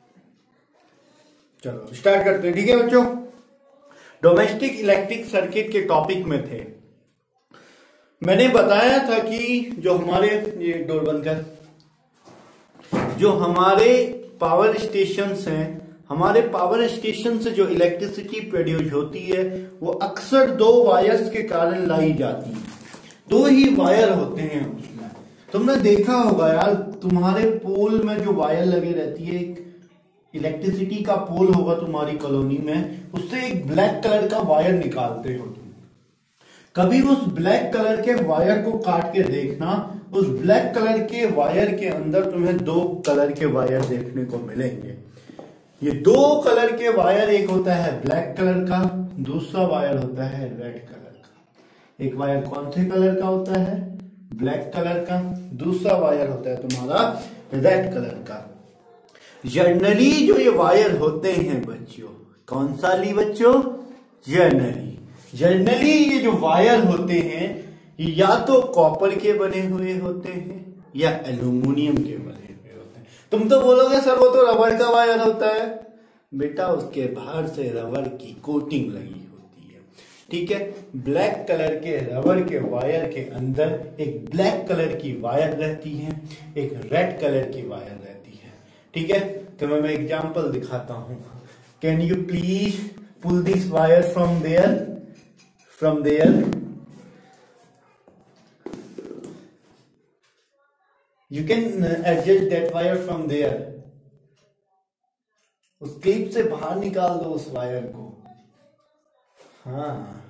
चलो स्टार्ट करते हैं। ठीक है बच्चों, डोमेस्टिक इलेक्ट्रिक सर्किट के टॉपिक में थे। मैंने बताया था कि जो हमारे, ये डोर बंद कर, जो हमारे पावर स्टेशंस हैं, हमारे पावर स्टेशन से जो इलेक्ट्रिसिटी प्रोड्यूस होती है वो अक्सर दो वायर्स के कारण लाई जाती है। दो ही वायर होते हैं उसमें। तुमने देखा होगा यार, तुम्हारे पोल में जो वायर लगे रहती है, एक इलेक्ट्रिसिटी का पोल होगा तुम्हारी कॉलोनी में, उससे एक ब्लैक कलर का वायर निकालते हो तुम। कभी उस ब्लैक कलर के वायर को काट के देखना, उस ब्लैक कलर के वायर के अंदर तुम्हें दो कलर के वायर देखने को मिलेंगे। ये दो कलर के वायर, एक होता है ब्लैक कलर का, दूसरा वायर होता है रेड कलर का। एक वायर कौन से कलर का होता है? ब्लैक कलर का। दूसरा वायर होता है तुम्हारा रेड कलर का। जनरली जो ये वायर होते हैं बच्चों, कौन सा ली बच्चों? जनरली जनरली ये जो वायर होते हैं या तो कॉपर के बने हुए होते हैं या एल्यूमिनियम के बने हुए होते हैं। तुम तो बोलोगे सर वो तो रबड़ का वायर होता है। बेटा, उसके बाहर से रबड़ की कोटिंग लगी होती है। ठीक है, ब्लैक कलर के रबड़ के वायर के अंदर एक ब्लैक कलर की वायर रहती है, एक रेड कलर की वायर रहती है। ठीक है, तो मैं मैं एग्जांपल दिखाता हूं। Can you please pull this wire from there from there you can adjust that wire from there. उस क्लिप से बाहर निकाल दो उस वायर को। हाँ,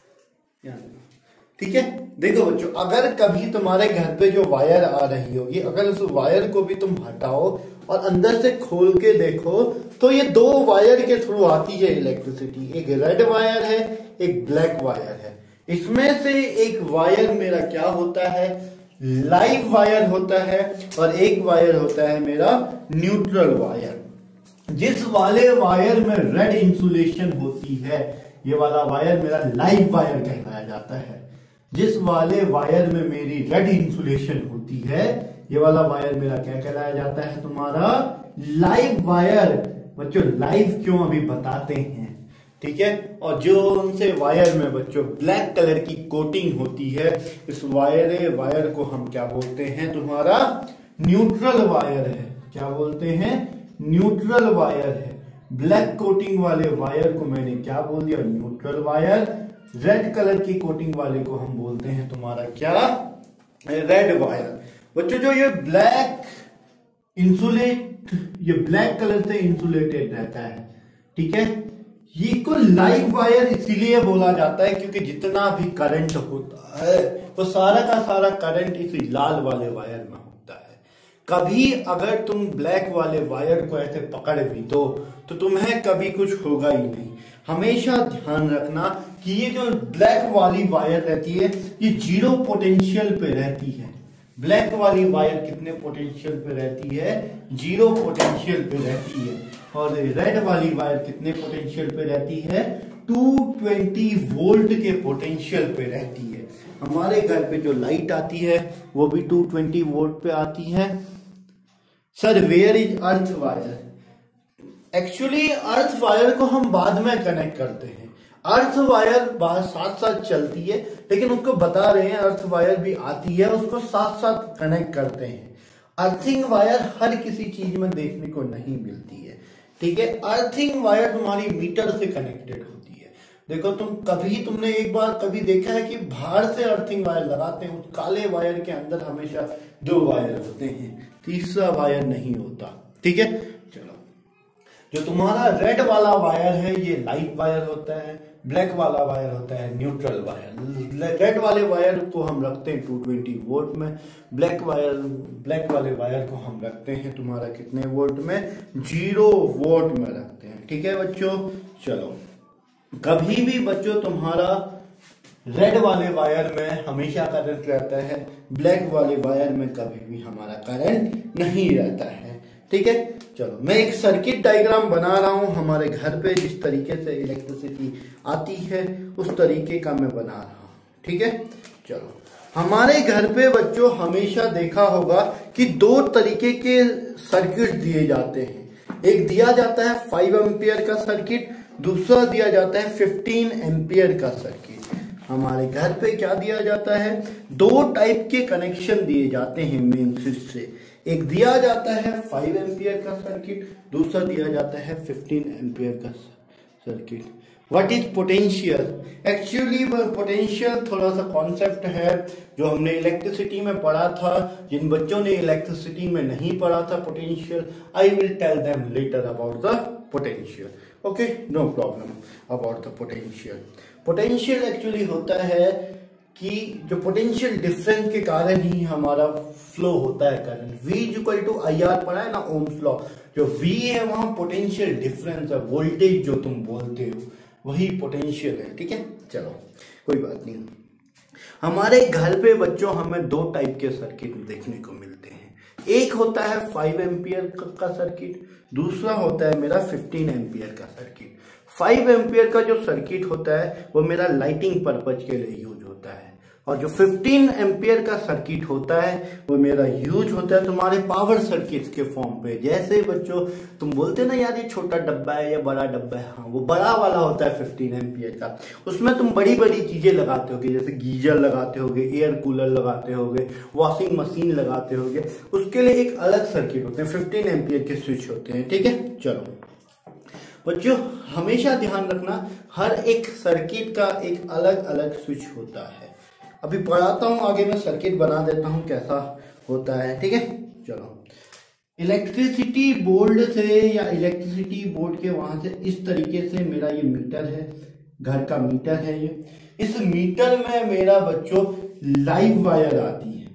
ठीक है। देखो बच्चों, अगर कभी तुम्हारे घर पे जो वायर आ रही होगी, अगर उस वायर को भी तुम हटाओ और अंदर से खोल के देखो तो ये दो वायर के थ्रू आती है इलेक्ट्रिसिटी। एक रेड वायर है, एक ब्लैक वायर है। इसमें से एक वायर मेरा क्या होता है? लाइव वायर होता है और एक वायर होता है मेरा न्यूट्रल वायर। जिस वाले वायर में रेड इंसुलेशन होती है ये वाला वायर मेरा लाइव वायर कहलाया जाता है। जिस वाले वायर में मेरी रेड इंसुलेशन होती है ये वाला वायर मेरा क्या कहलाया जाता है, तुम्हारा लाइव वायर। बच्चों लाइव क्यों अभी बताते हैं, ठीक है। और जो उनसे वायर में बच्चों ब्लैक कलर की कोटिंग होती है इस वायर वायर को हम क्या बोलते हैं, तुम्हारा न्यूट्रल वायर है। क्या बोलते हैं, न्यूट्रल वायर है। ब्लैक कोटिंग वाले वायर को मैंने क्या बोल दिया, न्यूट्रल वायर। रेड कलर की कोटिंग वाले को हम बोलते हैं तुम्हारा क्या, रेड वायर। बच्चों जो ये ब्लैक इंसुलेट, ये ब्लैक कलर से इंसुलेटेड रहता है, ठीक है। ये को लाइव वायर इसीलिए बोला जाता है क्योंकि जितना भी करंट होता है वो सारा का सारा करंट इस लाल वाले वायर में होता है। कभी अगर तुम ब्लैक वाले वायर को ऐसे पकड़ भी दो तो तुम्हें कभी कुछ होगा ही नहीं। हमेशा ध्यान रखना कि ये जो ब्लैक वाली वायर रहती है ये जीरो पोटेंशियल पे रहती है। ब्लैक वाली वायर कितने पोटेंशियल पे रहती है, जीरो पोटेंशियल पे रहती है। और रेड वाली वायर कितने पोटेंशियल पे रहती है, टू ट्वेंटी वोल्ट के पोटेंशियल पे रहती है। हमारे घर पे जो लाइट आती है वो भी टू ट्वेंटी वोल्ट पे आती है। Sir where is earth wire, actually earth wire को हम बाद में कनेक्ट करते हैं। अर्थ वायर साथ साथ चलती है लेकिन उसको बता रहे हैं अर्थ वायर भी आती है, उसको साथ साथ कनेक्ट करते हैं। अर्थिंग वायर हर किसी चीज में देखने को नहीं मिलती है, ठीक है। अर्थिंग वायर तुम्हारी मीटर से कनेक्टेड होती है। देखो तुम कभी तुमने एक बार कभी देखा है कि बाहर से अर्थिंग वायर लगाते हैं, उस काले वायर के अंदर हमेशा दो वायर होते हैं, तीसरा वायर नहीं होता, ठीक है। चलो जो तुम्हारा रेड वाला वायर है ये लाइव वायर होता है, ब्लैक वाला वायर होता है न्यूट्रल वायर। रेड वाले वायर को हम रखते हैं टू ट्वेंटी वोल्ट में, ब्लैक वायर ब्लैक वाले वायर को हम रखते हैं तुम्हारा कितने वोल्ट में, जीरो वोल्ट में रखते हैं, ठीक है बच्चों। चलो कभी भी बच्चों तुम्हारा रेड वाले वायर में हमेशा करंट रहता है, ब्लैक वाले वायर में कभी भी हमारा करंट नहीं रहता है, ठीक है। चलो मैं एक सर्किट डायग्राम बना रहा हूं हमारे घर पे, जिस तरीके से इलेक्ट्रिसिटी आती है उस तरीके का मैं बना रहा हूं, ठीक है। चलो हमारे घर पे बच्चों हमेशा देखा होगा कि दो तरीके के सर्किट दिए जाते हैं। एक दिया जाता है फाइव एम्पियर का सर्किट, दूसरा दिया जाता है फिफ्टीन एम्पियर का सर्किट। हमारे घर पे क्या दिया जाता है, दो टाइप के कनेक्शन दिए जाते हैं मेन स्विच से। एक दिया जाता है फाइव एम्पियर का सर्किट, दूसरा दिया जाता है फिफ्टीन एम्पियर का circuit. What is potential, actually potential थोड़ा सा कॉन्सेप्ट है जो हमने इलेक्ट्रिसिटी में पढ़ा था। जिन बच्चों ने इलेक्ट्रिसिटी में नहीं पढ़ा था potential, I will tell them later about the potential, okay, no problem about the potential. Potential actually होता है कि जो पोटेंशियल डिफरेंस के कारण ही हमारा फ्लो होता है current. V equal to I R पढ़ा है ना ओम्स लॉ, जो V है वहां पोटेंशियल डिफरेंस है, वोल्टेज जो तुम बोलते हो वही पोटेंशियल है, ठीक है। चलो कोई बात नहीं। हमारे घर पे बच्चों हमें दो टाइप के सर्किट देखने को मिलते हैं। एक होता है फाइव एम्पियर का सर्किट, दूसरा होता है मेरा फिफ्टीन एम्पियर का सर्किट। फाइव एम्पियर का जो सर्किट होता है वो मेरा लाइटिंग पर्पज के लिए यूज होता है, और जो फिफ्टीन एम्पियर का सर्किट होता है वो मेरा यूज होता है तुम्हारे पावर सर्किट के फॉर्म पे। जैसे बच्चों तुम बोलते ना यार ये छोटा डब्बा है या बड़ा डब्बा है, हाँ वो बड़ा वाला होता है फिफ्टीन एम्पियर का। उसमें तुम बड़ी बड़ी चीजें लगाते होगे, जैसे गीजर लगाते होगे, एयर कूलर लगाते होगे, वॉशिंग मशीन लगाते होगे, उसके लिए एक अलग सर्किट होते हैं, फिफ्टीन एम्पियर के स्विच होते हैं, ठीक है। चलो बच्चों हमेशा ध्यान रखना हर एक सर्किट का एक अलग अलग स्विच होता है। अभी पढ़ाता हूं आगे, मैं सर्किट बना देता हूं कैसा होता है, ठीक है। चलो इलेक्ट्रिसिटी बोर्ड से या इलेक्ट्रिसिटी बोर्ड के वहां से इस तरीके से मेरा ये मीटर है, घर का मीटर है ये। इस मीटर में मेरा बच्चों लाइव वायर आती है।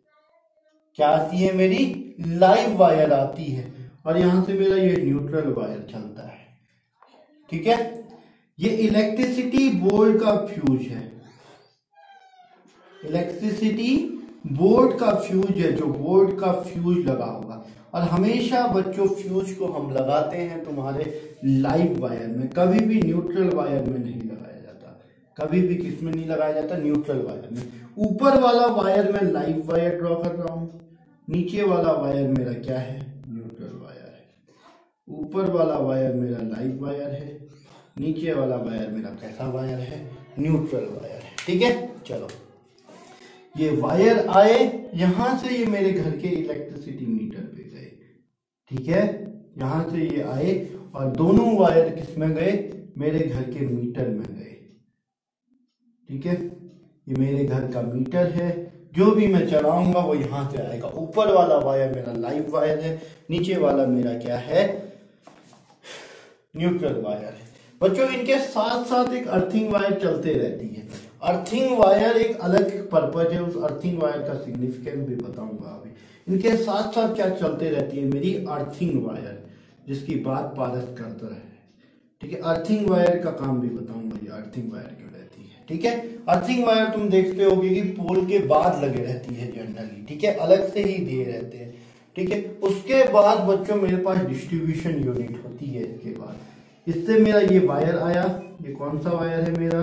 क्या आती है, मेरी लाइव वायर आती है, और यहां से मेरा ये न्यूट्रल वायर चलता है, ठीक है। ये इलेक्ट्रिसिटी बोर्ड का फ्यूज है, इलेक्ट्रिसिटी बोर्ड का फ्यूज है, जो बोर्ड का फ्यूज लगा होगा, और हमेशा बच्चों फ्यूज को हम लगाते हैं तुम्हारे लाइव वायर में, कभी भी न्यूट्रल वायर में नहीं लगाया जाता, कभी भी किस में नहीं लगाया जाता, न्यूट्रल वायर में। ऊपर वाला वायर में लाइव वायर ड्रॉ कर रहा हूं, नीचे वाला वायर मेरा क्या है, न्यूट्रल वायर है। ऊपर वाला वायर मेरा लाइव वायर है, नीचे वाला वायर मेरा कैसा वायर है, न्यूट्रल वायर है। ठीक है, चलो ये वायर आए यहां से, ये मेरे घर के इलेक्ट्रिसिटी मीटर पे गए। ठीक है, यहां से ये आए और दोनों वायर किस में गए, मेरे घर के मीटर में गए। ठीक है, ये मेरे घर का मीटर है, जो भी मैं चलाऊंगा वो यहां से आएगा। ऊपर वाला वायर मेरा लाइव वायर है, नीचे वाला मेरा क्या है, न्यूट्रल वायर है। बच्चों इनके साथ साथ एक अर्थिंग वायर चलते रहती है। अर्थिंग वायर एक अलग पर्पज है, उस अर्थिंग वायर का सिग्निफिकेंस भी बताऊंगा अभी। इनके साथ साथ क्या चलते रहती है, मेरी अर्थिंग वायर, जिसकी बात पारस करता है। ठीक है, अर्थिंग वायर का काम भी बताऊंगा, ये अर्थिंग वायर क्यों रहती है। ठीक है, अर्थिंग वायर तुम देखते होगे कि पोल के बाद लगे रहती है जनरली। ठीक है, अलग से ही दिए रहते हैं। ठीक है, उसके बाद बच्चों मेरे पास डिस्ट्रीब्यूशन यूनिट होती है। इसके बाद इससे मेरा ये वायर आया, ये कौन सा वायर है मेरा,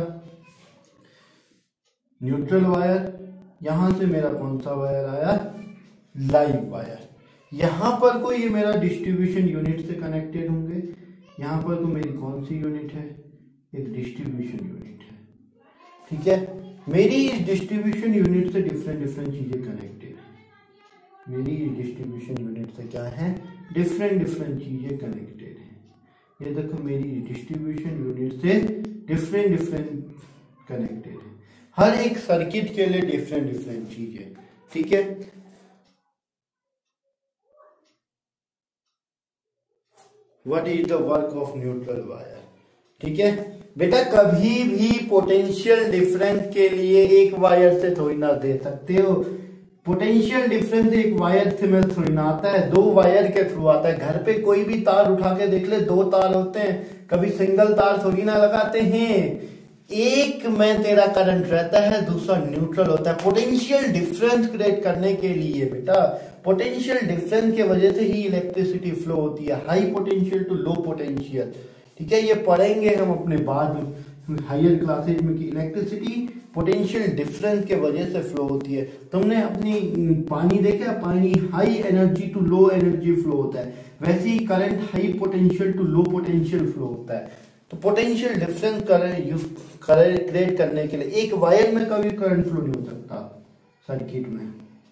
न्यूट्रल वायर। यहां से मेरा कौन सा वायर आया, लाइव वायर। यहां पर कोई ये मेरा डिस्ट्रीब्यूशन यूनिट से कनेक्टेड होंगे। यहां पर तो मेरी कौन सी यूनिट है, एक डिस्ट्रीब्यूशन यूनिट है। ठीक है, मेरी इस डिस्ट्रीब्यूशन यूनिट से डिफरेंट डिफरेंट चीजें कनेक्टेड है। मेरी इस डिस्ट्रीब्यूशन यूनिट से क्या है, डिफरेंट डिफरेंट चीजें कनेक्टेड है। ये देखो मेरी डिस्ट्रीब्यूशन यूनिट से डिफरेंट डिफरेंट कनेक्टेड है। हर एक सर्किट के लिए डिफरेंट डिफरेंट चीजें। ठीक है, what is the work of neutral wire. ठीक है बेटा, कभी भी पोटेंशियल डिफरेंस के लिए एक वायर से थोड़ी ना दे सकते हो। पोटेंशियल डिफरेंस एक वायर से में थोड़ी ना आता है, दो वायर के थ्रू आता है। घर पे कोई भी तार उठा के देख ले, दो तार होते हैं, कभी सिंगल तार थोड़ी ना लगाते हैं। एक में तेरा करंट रहता है, दूसरा न्यूट्रल होता है। पोटेंशियल डिफरेंस क्रिएट करने के लिए बेटा, पोटेंशियल डिफरेंस के वजह से ही इलेक्ट्रिसिटी फ्लो होती है, high potential to low potential. ठीक है, ये पढ़ेंगे हम अपने बाद में हायर क्लासेज में कि इलेक्ट्रिसिटी पोटेंशियल डिफरेंस के वजह से फ्लो होती है। तुमने अपनी पानी देखा, पानी high energy to low energy flow होता है, वैसे ही current high potential to low potential flow होता है। तो पोटेंशियल डिफरेंस क्रिएट करने के लिए एक वायर में कभी करंट फ्लो नहीं हो सकता सर्किट में।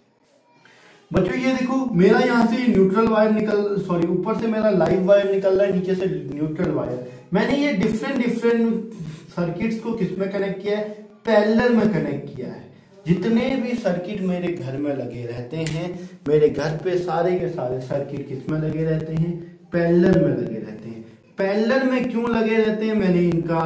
बच्चों ये देखो, मेरा यहाँ से न्यूट्रल वायर निकल सॉरी ऊपर से मेरा लाइव वायर निकल रहा है, नीचे से न्यूट्रल वायर। मैंने ये डिफरेंट डिफरेंट सर्किट्स को किस में कनेक्ट किया है, पैरेलल में कनेक्ट किया है। जितने भी सर्किट मेरे घर में लगे रहते हैं, मेरे घर पे सारे के सारे सर्किट किस में लगे रहते हैं, पैरेलल में लगे रहते हैं। पैरेलल में क्यों लगे रहते हैं, मैंने इनका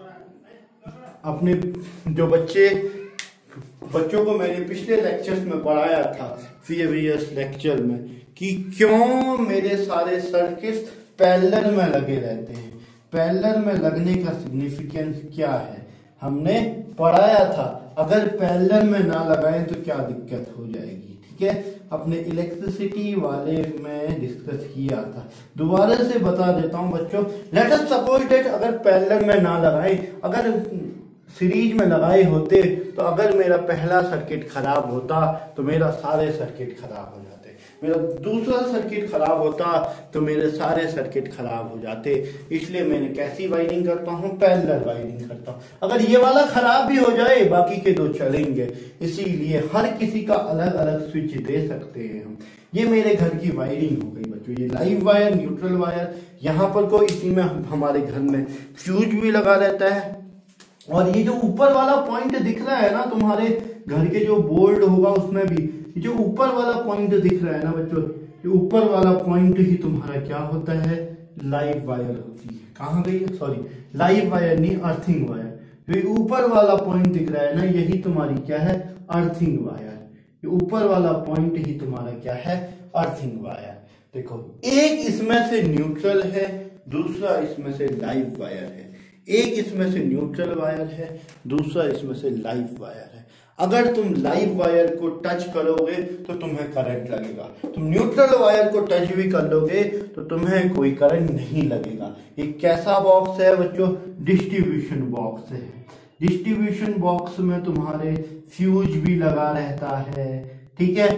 अपने जो बच्चे बच्चों को मैंने पिछले लेक्चर्स में पढ़ाया था, प्रीवियस लेक्चर में, कि क्यों मेरे सारे सर्किट्स पैरेलल में लगे रहते हैं। पैरेलल में लगने का सिग्निफिकेंस क्या है हमने पढ़ाया था। अगर पैरेलल में ना लगाएं तो क्या दिक्कत हो जाएगी। ठीक है, अपने इलेक्ट्रिसिटी वाले में डिस्कस किया था, दोबारा से बता देता हूं बच्चों। लेट अस सपोज दैट अगर पैरेलल में ना लगाए, अगर सीरीज में लगाए होते, तो अगर मेरा पहला सर्किट खराब होता तो मेरा सारे सर्किट खराब हो जाते, मेरा दूसरा सर्किट खराब होता तो मेरे सारे सर्किट खराब हो जाते। इसलिए मैंने कैसी वायरिंग करता हूँ, पैरेलल वायरिंग करता हूँ। अगर ये वाला खराब भी हो जाए बाकी के दो चलेंगे, इसीलिए हर किसी का अलग अलग स्विच दे सकते हैं हम। ये मेरे घर की वायरिंग हो गई बच्चों, ये लाइव वायर, न्यूट्रल वायर। यहाँ पर कोई इसी में हमारे घर में फ्यूज भी लगा रहता है। और ये जो ऊपर वाला पॉइंट दिख रहा है ना तुम्हारे घर के जो बोर्ड होगा उसमें भी, ये जो ऊपर वाला पॉइंट दिख रहा है ना बच्चों, ये ऊपर वाला पॉइंट ही तुम्हारा क्या होता है, लाइव वायर होती है। कहाँ गई है, सॉरी लाइव वायर नहीं, अर्थिंग वायर। जो ऊपर वाला पॉइंट दिख रहा है ना, यही तुम्हारी क्या है, अर्थिंग वायर। ये ऊपर वाला पॉइंट ही तुम्हारा क्या है, अर्थिंग वायर। देखो, एक इसमें से न्यूट्रल है, दूसरा इसमें से लाइव वायर है। एक इसमें से न्यूट्रल वायर है, दूसरा इसमें से लाइव वायर है। अगर तुम लाइव वायर को टच करोगे तो तुम्हें करंट लगेगा, तुम न्यूट्रल वायर को टच भी कर लोगे तो तुम्हें कोई करंट नहीं लगेगा। ये कैसा बॉक्स है बच्चों? डिस्ट्रीब्यूशन बॉक्स है। डिस्ट्रीब्यूशन बॉक्स में तुम्हारे फ्यूज भी लगा रहता है, ठीक है।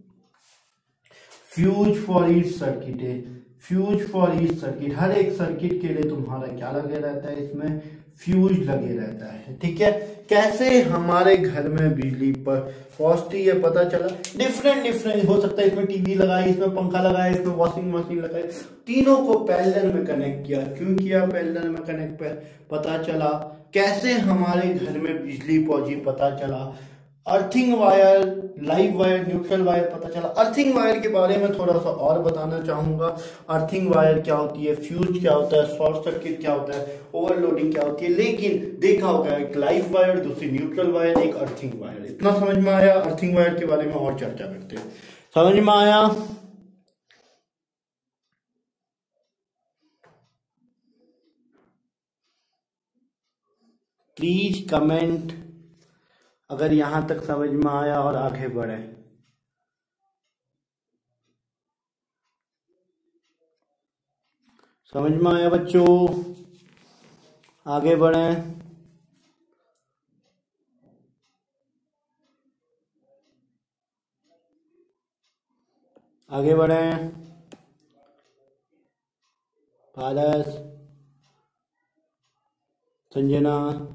फ्यूज फॉर ईच सर्किट है, फ्यूज फॉर ईच सर्किट, हर एक सर्किट के लिए तुम्हारा क्या लगे रहता है? इसमें फ्यूज लगे रहता है, ठीक है। कैसे हमारे घर में बिजली पर पहुंचती है पता चला? डिफरेंट डिफरेंट हो सकता है, इसमें टीवी लगाई, इसमें पंखा लगाया, इसमें वॉशिंग मशीन लगाई, तीनों को पैरेलल में कनेक्ट किया। क्यों किया पैरेलल में कनेक्ट? पता चला। कैसे हमारे घर में बिजली पहुंची पता चला। Earthing wire, live wire, neutral wire पता चला। अर्थिंग वायर के बारे में थोड़ा सा और बताना चाहूंगा। अर्थिंग वायर क्या होती है, फ्यूज क्या होता है, शॉर्ट सर्किट क्या होता है, ओवरलोडिंग क्या होती है। लेकिन देखा होगा एक लाइव वायर, दूसरी न्यूट्रल वायर, एक अर्थिंग वायर। इतना समझ में आया? अर्थिंग वायर के बारे में और चर्चा करते हैं। समझ में आया? प्लीज कमेंट अगर यहां तक समझ में आया और आगे बढ़े। समझ में आया बच्चों? आगे बढ़े। आगे बढ़े। पारस, संजना,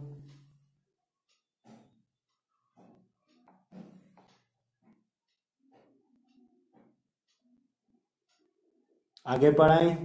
आगे पढ़ाएं।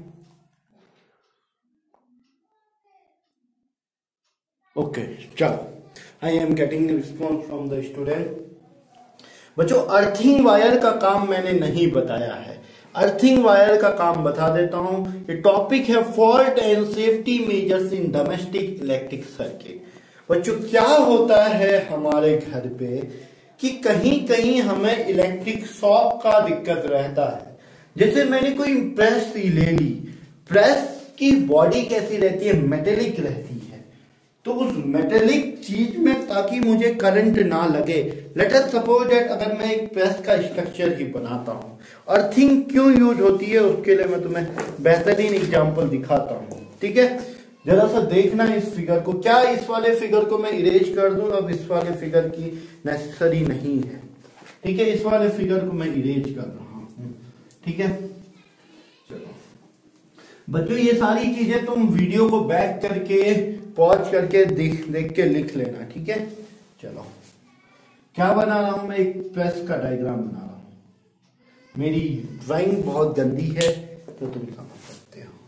ओके चलो, I am getting response from the student. बच्चों अर्थिंग वायर का काम मैंने नहीं बताया है, अर्थिंग वायर का काम बता देता हूं। ये टॉपिक है fault and safety measures in domestic electric circuit. बच्चों क्या होता है हमारे घर पे कि कहीं कहीं हमें इलेक्ट्रिक शॉक का दिक्कत रहता है। जैसे मैंने कोई प्रेस ले ली, प्रेस की बॉडी कैसी रहती है? मेटेलिक रहती है। तो उस मेटेलिक चीज में ताकि मुझे करंट ना लगे, लेट अस सपोज दैट अगर मैं एक प्रेस का स्ट्रक्चर ही बनाता हूं, अर्थिंग क्यों यूज होती है उसके लिए मैं तुम्हें बेहतरीन एग्जांपल दिखाता हूं, ठीक है। जरा सा देखना इस फिगर को। क्या इस वाले फिगर को मैं इरेज कर दूं? अब इस वाले फिगर की नेसेसरी नहीं है, ठीक है। इस वाले फिगर को मैं इरेज कर रहा हूं, ठीक है। चलो बच्चों ये सारी चीजें तुम वीडियो को बैक करके पॉज करके देख देख के लिख लेना, ठीक है। चलो क्या बना रहा हूं मैं? एक प्रेस का डायग्राम बना रहा हूं। मेरी ड्राइंग बहुत गंदी है तो तुम समझ सकते हो।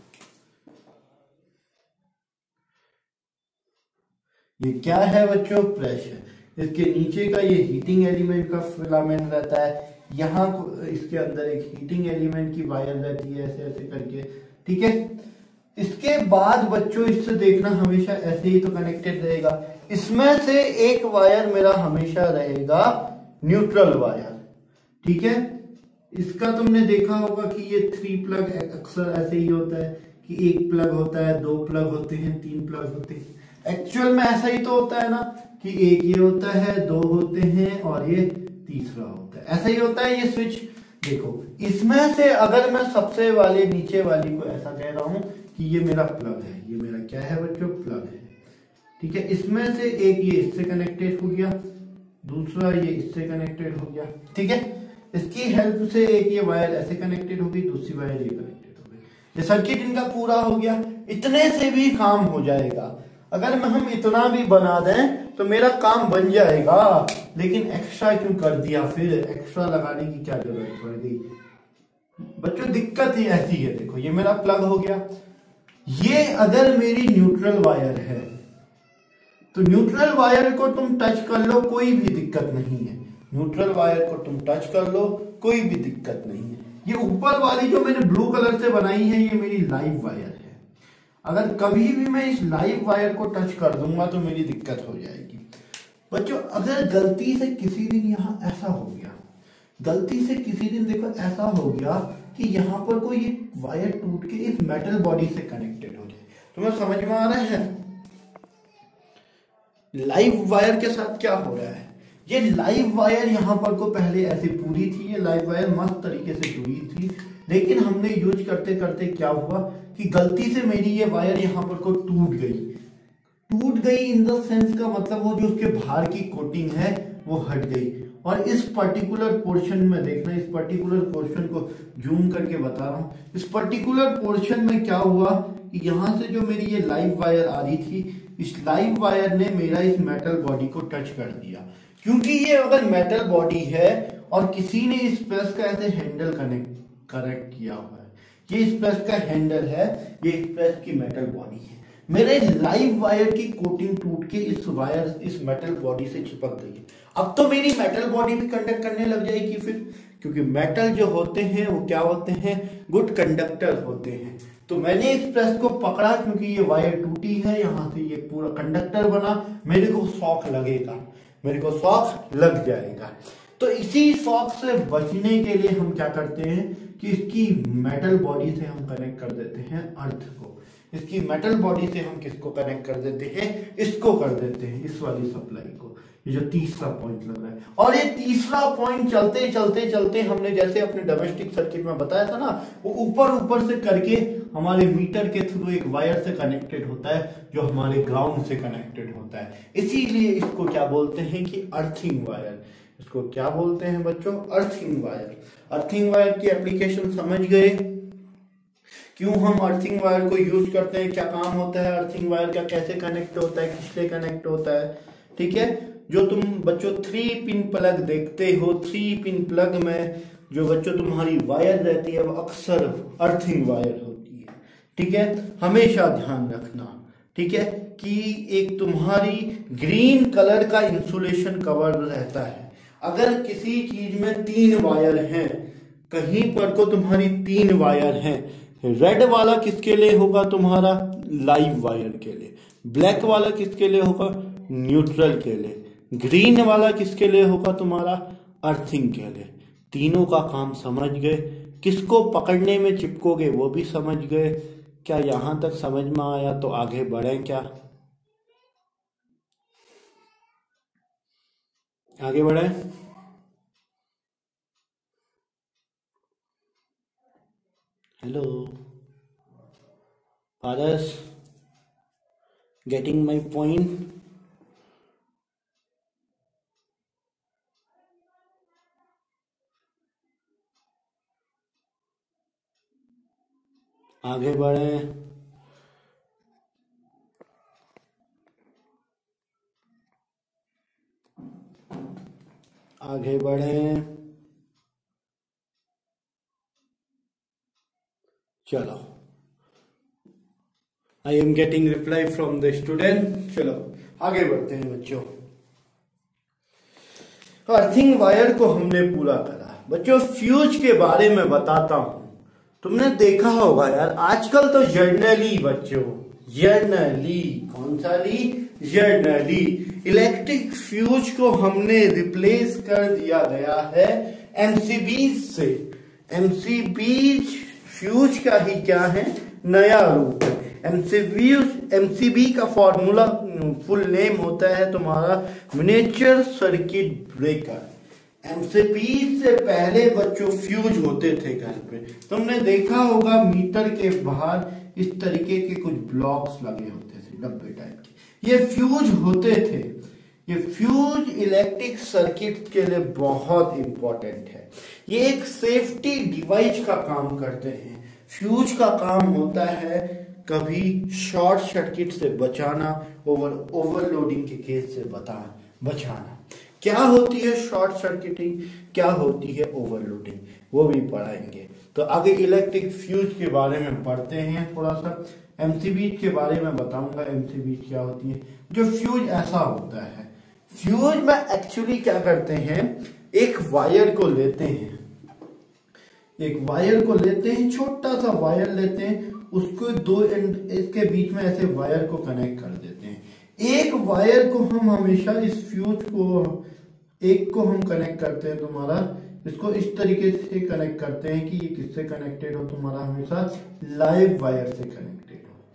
ये क्या है बच्चों? प्रेस है। इसके नीचे का ये हीटिंग एलिमेंट का फिलामेंट रहता है, यहाँ इसके अंदर एक हीटिंग एलिमेंट की वायर रहती है, ऐसे ऐसे करके, ठीक है। इसके बाद बच्चों इससे देखना हमेशा ऐसे ही तो कनेक्टेड रहेगा। इसमें से एक वायर मेरा हमेशा रहेगा न्यूट्रल वायर, ठीक है। इसका तुमने देखा होगा कि ये थ्री प्लग अक्सर ऐसे ही होता है कि एक प्लग होता है, दो प्लग होते हैं, तीन प्लग होते हैं। एक्चुअल में ऐसा ही तो होता है ना कि एक ये होता है, दो होते हैं और ये तीसरा होता है, ऐसा ही होता है। ये स्विच देखो, इसमें से अगर मैं सबसे वाले नीचे वाली को ऐसा कह रहा हूं कि ये मेरा प्लग है, ये मेरा क्या है बच्चों? प्लग है, ठीक है। इसमें से एक ये इससे कनेक्टेड हो गया, दूसरा ये इससे कनेक्टेड हो गया, ठीक है। इसकी हेल्प से एक ये वायर ऐसे कनेक्टेड हो गई, दूसरी वायर ये कनेक्टेड हो गई, ये सर्किट इनका पूरा हो गया। इतने से भी काम हो जाएगा। अगर मैं हम इतना भी बना दें तो मेरा काम बन जाएगा, लेकिन एक्स्ट्रा क्यों कर दिया? फिर एक्स्ट्रा लगाने की क्या जरूरत पड़ गई? बच्चों दिक्कत ही ऐसी है। देखो ये मेरा प्लग हो गया, ये अगर मेरी न्यूट्रल वायर है तो न्यूट्रल वायर को तुम टच कर लो कोई भी दिक्कत नहीं है, न्यूट्रल वायर को तुम टच कर लो कोई भी दिक्कत नहीं है। ये ऊपर वाली जो मैंने ब्लू कलर से बनाई है ये मेरी लाइव वायर है। अगर कभी भी मैं इस लाइव वायर को टच कर दूंगा तो मेरी दिक्कत हो जाएगी। बच्चों अगर गलती से किसी दिन यहाँ ऐसा हो गया, गलती से किसी दिन देखो ऐसा हो गया कि यहाँ पर कोई एक वायर टूट के इस मेटल बॉडी से कनेक्टेड हो जाए, तुम्हें समझ में आ रहा है? लाइव वायर के साथ क्या हो रहा है, ये लाइव वायर यहाँ पर को पहले ऐसी पूरी थी, ये लाइव वायर मस्त तरीके से जुड़ी थी, लेकिन हमने यूज करते करते क्या हुआ कि गलती से मेरी ये वायर यहाँ पर को टूट गई। टूट गई इन द सेंस का मतलब वो जो उसके बाहर की कोटिंग है वो हट गई। और इस पर्टिकुलर पोर्शन में देखना, इस पर्टिकुलर पोर्शन को जूम करके बता रहा हूँ, इस पर्टिकुलर पोर्शन में क्या हुआ कि यहाँ से जो मेरी ये लाइव वायर आ रही थी, इस लाइव वायर ने मेरा इस मेटल बॉडी को टच कर दिया। क्योंकि ये अगर मेटल बॉडी है और किसी ने इस प्रेस का ऐसे हैंडल कनेक्ट कनेक्ट किया हुआ है, ये इस प्रेस का हैंडल है, ये इस प्रेस की मेटल बॉडी है, मेरे लाइव वायर की कोटिंग टूट के इस वायर इस मेटल बॉडी से चिपक गई है। अब तो मेरी मेटल बॉडी भी कंडक्ट करने लग जाएगी फिर, क्योंकि मेटल जो होते हैं वो क्या होते हैं, गुड कंडक्टर होते हैं। तो मैंने इस प्रेस को पकड़ा, क्योंकि ये वायर टूटी है, यहाँ से ये पूरा कंडक्टर बना, मेरे को शॉक लगेगा, मेरे को शॉक लग जाएगा। तो इसी शॉक से बचने के लिए हम क्या करते हैं कि इसकी मेटल बॉडी से हम कनेक्ट कर देते हैं अर्थ को। इसकी मेटल बॉडी से हम किसको कनेक्ट कर देते हैं, इसको कर देते हैं, इस वाली सप्लाई को। ये जो तीसरा पॉइंट लग रहा है, और ये तीसरा पॉइंट चलते चलते चलते हमने जैसे अपने डोमेस्टिक सर्किट में बताया था ना, वो ऊपर ऊपर से करके हमारे मीटर के थ्रू एक वायर से कनेक्टेड होता है, जो हमारे ग्राउंड से कनेक्टेड होता है। इसीलिए इसको क्या बोलते हैं कि अर्थिंग वायर। इसको क्या बोलते हैं बच्चों, अर्थिंग वायर। अर्थिंग वायर की एप्लीकेशन समझ गए, क्यों हम अर्थिंग वायर को यूज करते हैं, क्या काम होता है अर्थिंग वायर का, कैसे कनेक्ट होता है, किससे कनेक्ट होता है। ठीक है, जो तुम बच्चों थ्री पिन प्लग देखते हो, थ्री पिन प्लग में जो बच्चों तुम्हारी वायर रहती है वो अक्सर अर्थिंग वायर होती है। ठीक है, हमेशा ध्यान रखना, ठीक है, कि एक तुम्हारी ग्रीन कलर का इंसुलेशन कवर रहता है। अगर किसी चीज में तीन वायर हैं, कहीं पर को तुम्हारी तीन वायर हैं, रेड वाला किसके लिए होगा, तुम्हारा लाइव वायर के लिए, ब्लैक वाला किसके लिए होगा, न्यूट्रल के लिए, ग्रीन वाला किसके लिए होगा, तुम्हारा अर्थिंग के लिए। तीनों का काम समझ गए, किसको पकड़ने में चिपकोगे वो भी समझ गए। क्या यहां तक समझ में आया? तो आगे बढ़ें, क्या आगे बढ़ें? Hello Paras, getting my point? आगे बढ़ें, आगे बढ़ें, चलो। I am getting reply from the student. चलो आगे बढ़ते हैं बच्चों। अर्थिंग वायर को हमने पूरा करा। बच्चों फ्यूज के बारे में बताता हूं। तुमने देखा होगा यार, आजकल तो जर्नली बच्चों, जर्नली कौन सा ली, जर्नली इलेक्ट्रिक फ्यूज को हमने रिप्लेस कर दिया गया है एमसीबीज से। एमसीबीज फ्यूज का ही क्या है, नया रूप है। एमसीबी एमसीबी का फॉर्मूला फुल नेम होता है तुम्हारा मिनिएचर सर्किट ब्रेकर। एमसीबी से पहले बच्चों फ्यूज होते थे घर पे। तुमने देखा होगा मीटर के बाहर इस तरीके के कुछ ब्लॉक्स लगे होते थे, डब्बे टाइप के, ये फ्यूज होते थे। ये फ्यूज इलेक्ट्रिक सर्किट के लिए बहुत इंपॉर्टेंट है। ये एक सेफ्टी डिवाइस का काम करते हैं। फ्यूज का काम होता है कभी शॉर्ट सर्किट से बचाना, ओवर ओवरलोडिंग के केस से बता बचाना। क्या होती है शॉर्ट सर्किटिंग, क्या होती है ओवरलोडिंग, वो भी पढ़ाएंगे। तो आगे इलेक्ट्रिक फ्यूज के बारे में पढ़ते हैं थोड़ा सा। एमसीबी के बारे में बताऊंगा, एमसीबी क्या होती है। जो फ्यूज ऐसा होता है, फ्यूज में एक्चुअली क्या करते हैं, एक वायर को लेते हैं, एक वायर को लेते हैं, छोटा सा वायर लेते हैं, उसको दो एंड इसके बीच में ऐसे वायर को कनेक्ट कर देते हैं। एक वायर को हम हमेशा इस फ्यूज को, एक को हम कनेक्ट करते हैं तुम्हारा, इसको इस तरीके से कनेक्ट करते हैं कि ये किससे कनेक्टेड हो, तुम्हारा हमेशा लाइव वायर से कनेक्टेड हो।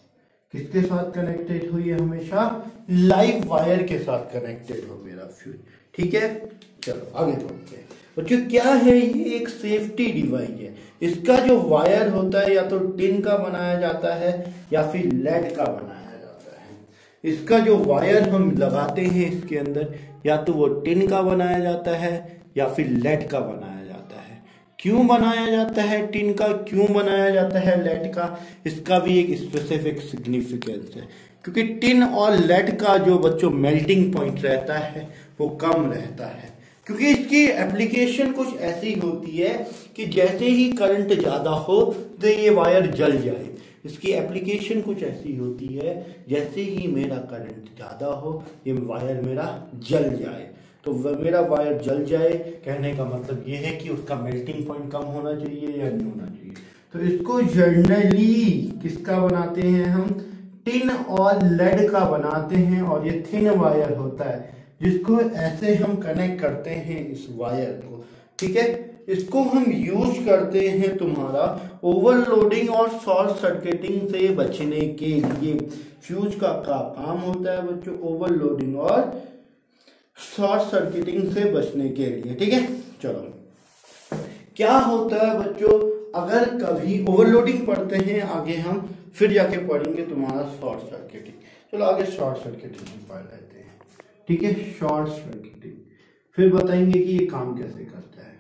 किसके साथ कनेक्टेड हो? ये हमेशा लाइव वायर के साथ कनेक्टेड हो मेरा फ्यूज। ठीक है, चलो आगे बढ़ते हैं बच्चों। क्या है ये? एक सेफ्टी डिवाइस है। इसका जो वायर होता है या तो टिन का बनाया जाता है या फिर लेड का बनाया जाता है। इसका जो वायर हम लगाते हैं इसके अंदर, या तो वो टिन का बनाया जाता है या फिर लेड का बनाया जाता है। क्यों बनाया जाता है टिन का, क्यों बनाया जाता है लेड का, इसका भी एक स्पेसिफिक सिग्निफिकेंस है। क्योंकि टिन और लेड का जो बच्चों मेल्टिंग पॉइंट रहता है वो कम रहता है। क्योंकि इसकी एप्लीकेशन कुछ ऐसी होती है कि जैसे ही करंट ज्यादा हो तो ये वायर जल जाए। इसकी एप्लीकेशन कुछ ऐसी होती है जैसे ही मेरा करंट ज्यादा हो ये वायर मेरा जल जाए। तो मेरा वायर जल जाए कहने का मतलब ये है कि उसका मेल्टिंग पॉइंट कम होना चाहिए या नहीं होना चाहिए। तो इसको जनरली किसका बनाते हैं हम? टिन और लेड का बनाते हैं। और ये थिन वायर होता है जिसको ऐसे हम कनेक्ट करते हैं इस वायर को। ठीक है, इसको हम यूज करते हैं तुम्हारा ओवरलोडिंग और शॉर्ट सर्किटिंग से बचने के लिए। फ्यूज का, का काम होता है बच्चों ओवरलोडिंग और शॉर्ट सर्किटिंग से बचने के लिए। ठीक है, चलो क्या होता है बच्चों अगर कभी ओवरलोडिंग पढ़ते हैं, आगे हम फिर जाके पढ़ेंगे तुम्हारा शॉर्ट सर्किटिंग। चलो आगे शॉर्ट सर्किटिंग पढ़ लेते हैं। ठीक है, शॉर्ट सर्किटिंग फिर बताएंगे कि ये काम कैसे करता है।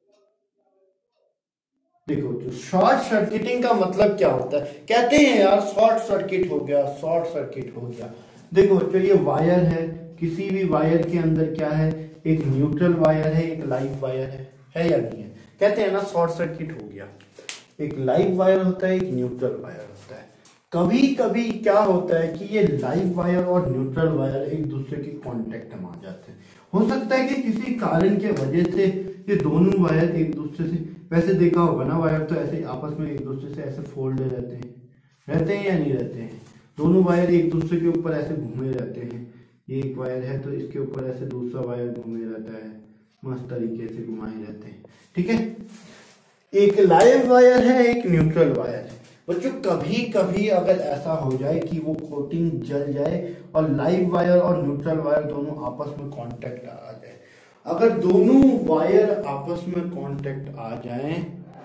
देखो, जो शॉर्ट सर्किटिंग का मतलब क्या होता है, कहते हैं यार शॉर्ट सर्किट हो गया, शॉर्ट सर्किट हो गया। देखो बच्चों, ये वायर है, किसी भी वायर के अंदर क्या है, एक न्यूट्रल वायर है, एक लाइव वायर है, है या नहीं है? कहते हैं ना शॉर्ट सर्किट हो गया। एक लाइव वायर होता है, एक न्यूट्रल वायर होता है। कभी कभी क्या होता है कि ये लाइव वायर और न्यूट्रल वायर एक दूसरे के कांटेक्ट में आ जाते हैं। हो सकता है कि किसी कारण के वजह से ये दोनों वायर एक दूसरे से, वैसे देखा होगा ना वायर तो ऐसे आपस में एक दूसरे से ऐसे फोल्ड रहते हैं, रहते हैं या नहीं रहते हैं? दोनों वायर एक दूसरे के ऊपर ऐसे घूमे रहते हैं। ये एक वायर है तो इसके ऊपर ऐसे दूसरा वायर घूमे रहता है, मस्त तरीके से घुमाए रहते हैं। ठीक है, एक लाइव वायर है, एक न्यूट्रल वायर है। बच्चों कभी कभी अगर ऐसा हो जाए कि वो कोटिंग जल जाए और लाइव वायर और न्यूट्रल वायर दोनों आपस में कांटेक्ट आ जाए, अगर दोनों वायर आपस में कांटेक्ट आ जाएं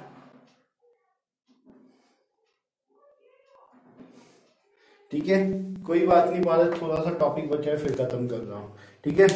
ठीक है, कोई बात नहीं, बाद थोड़ा सा टॉपिक बचा है फिर खत्म कर रहा हूं। ठीक है,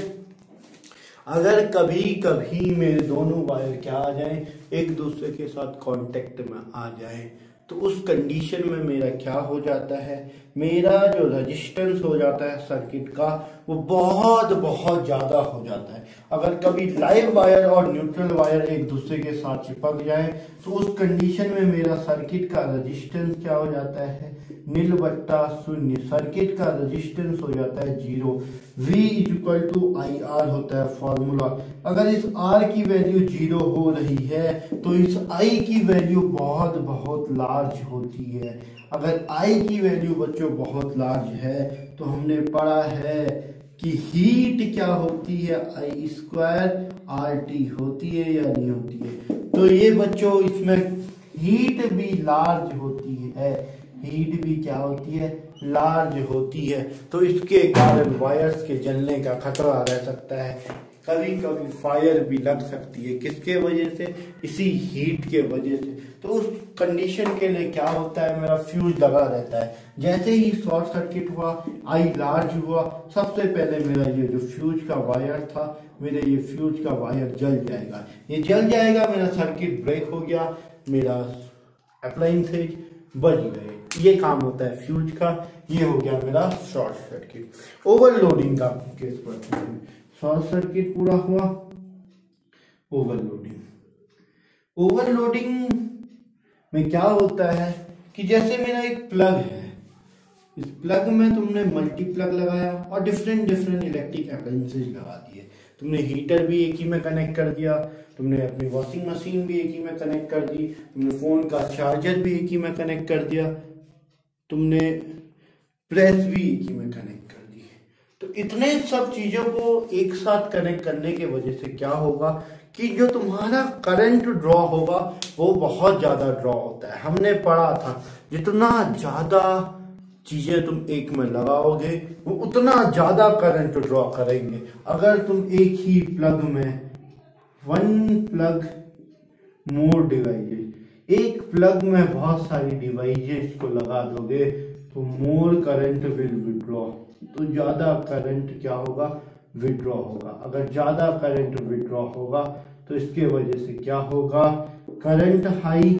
अगर कभी कभी मेरे दोनों वायर क्या आ जाएं, एक दूसरे के साथ कांटेक्ट में आ जाएं, तो उस कंडीशन में मेरा क्या हो जाता है, मेरा जो रेजिस्टेंस हो जाता है सर्किट का वो बहुत बहुत ज्यादा हो जाता है। अगर कभी लाइव वायर और न्यूट्रल वायर एक दूसरे के साथ चिपक जाए तो उस कंडीशन में मेरा सर्किट का रेजिस्टेंस क्या हो जाता है, नील बट्टा शून्य। सर्किट का रेजिस्टेंस हो जाता है zero. V equal to I R होता है फॉर्मूला। अगर इस R की वैल्यू जीरो हो रही है तो इस I की वैल्यू बहुत बहुत लार्ज होती है। अगर I की वैल्यू बच्चों बहुत लार्ज है तो हमने पढ़ा है कि हीट क्या होती है, आई स्क्वायर आर टी होती है या नहीं होती है। तो ये बच्चों इसमें हीट भी लार्ज होती है, हीट भी क्या होती है, लार्ज होती है। तो इसके कारण वायर्स के जलने का खतरा रह सकता है, कभी कभी फायर भी लग सकती है। किसके वजह से, इसी हीट के वजह से। तो उस कंडीशन के लिए क्या होता है, मेरा फ्यूज लगा रहता है। जैसे ही शॉर्ट सर्किट हुआ, आई लार्ज हुआ, सबसे पहले मेरा ये जो फ्यूज का वायर था, मेरे ये फ्यूज का वायर जल जाएगा। ये जल जाएगा, मेरा सर्किट ब्रेक हो गया, मेरा अप्लायंसेज बच गए। ये काम होता है फ्यूज का। ये हो गया मेरा शॉर्ट सर्किट। ओवरलोडिंग का केस पढ़ते हैं। शॉर्ट सर्किट पूरा हुआ, ओवरलोडिंग। ओवरलोडिंग में क्या होता है कि जैसे मेरा एक प्लग है, इस प्लग में तुमने मल्टी प्लग लगाया और डिफरेंट डिफरेंट इलेक्ट्रिक अप्लायंसेज लगा दिए। तुमने हीटर भी एक ही में कनेक्ट कर दिया, तुमने अपनी वॉशिंग मशीन भी एक ही में कनेक्ट कर दी, तुमने फोन का चार्जर भी एक ही में कनेक्ट कर दिया, तुमने प्रेस भी एक ही में कनेक्ट कर दी। तो इतने सब चीजों को एक साथ कनेक्ट करने के वजह से क्या होगा कि जो तुम्हारा करंट ड्रॉ होगा वो बहुत ज्यादा ड्रॉ होता है। हमने पढ़ा था जितना ज्यादा चीजें तुम एक में लगाओगे वो उतना ज्यादा करंट ड्रॉ करेंगे। अगर तुम एक ही प्लग में वन प्लग मोर डिवाइसेस, एक प्लग में बहुत सारी डिवाइसेस को लगा दोगे तो मोर करंट विल विड्रॉ, तो ज्यादा करंट क्या होगा, विड्रॉ होगा। अगर ज्यादा करंट विड्रॉ होगा तो इसके वजह से क्या होगा, करंट हाई।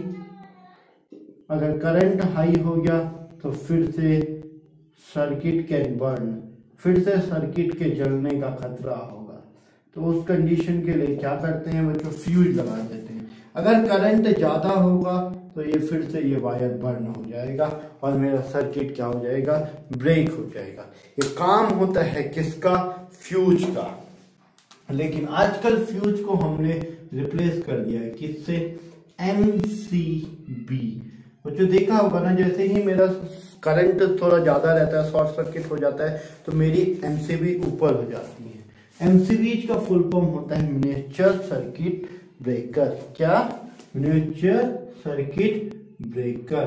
अगर करंट हाई हो गया तो फिर से सर्किट कैन बर्न, फिर से सर्किट के जलने का खतरा होगा। तो उस कंडीशन के लिए क्या करते हैं बच्चों, फ्यूज लगा देते हैं। अगर करंट ज्यादा होगा तो ये फिर से ये वायर बर्न हो जाएगा और मेरा सर्किट क्या हो जाएगा, ब्रेक हो जाएगा। ये काम होता है किसका, फ्यूज का। लेकिन आजकल फ्यूज को हमने रिप्लेस कर दिया है किससे, एमसीबी। तो जो देखा होगा ना, जैसे ही मेरा करंट थोड़ा ज्यादा रहता है, शॉर्ट सर्किट हो जाता है, तो मेरी एमसीबी ऊपर हो जाती है। एमसीबी का फुल फॉर्म होता है मिनिएचर सर्किट ब्रेकर। क्या, मिनिएचर सर्किट ब्रेकर।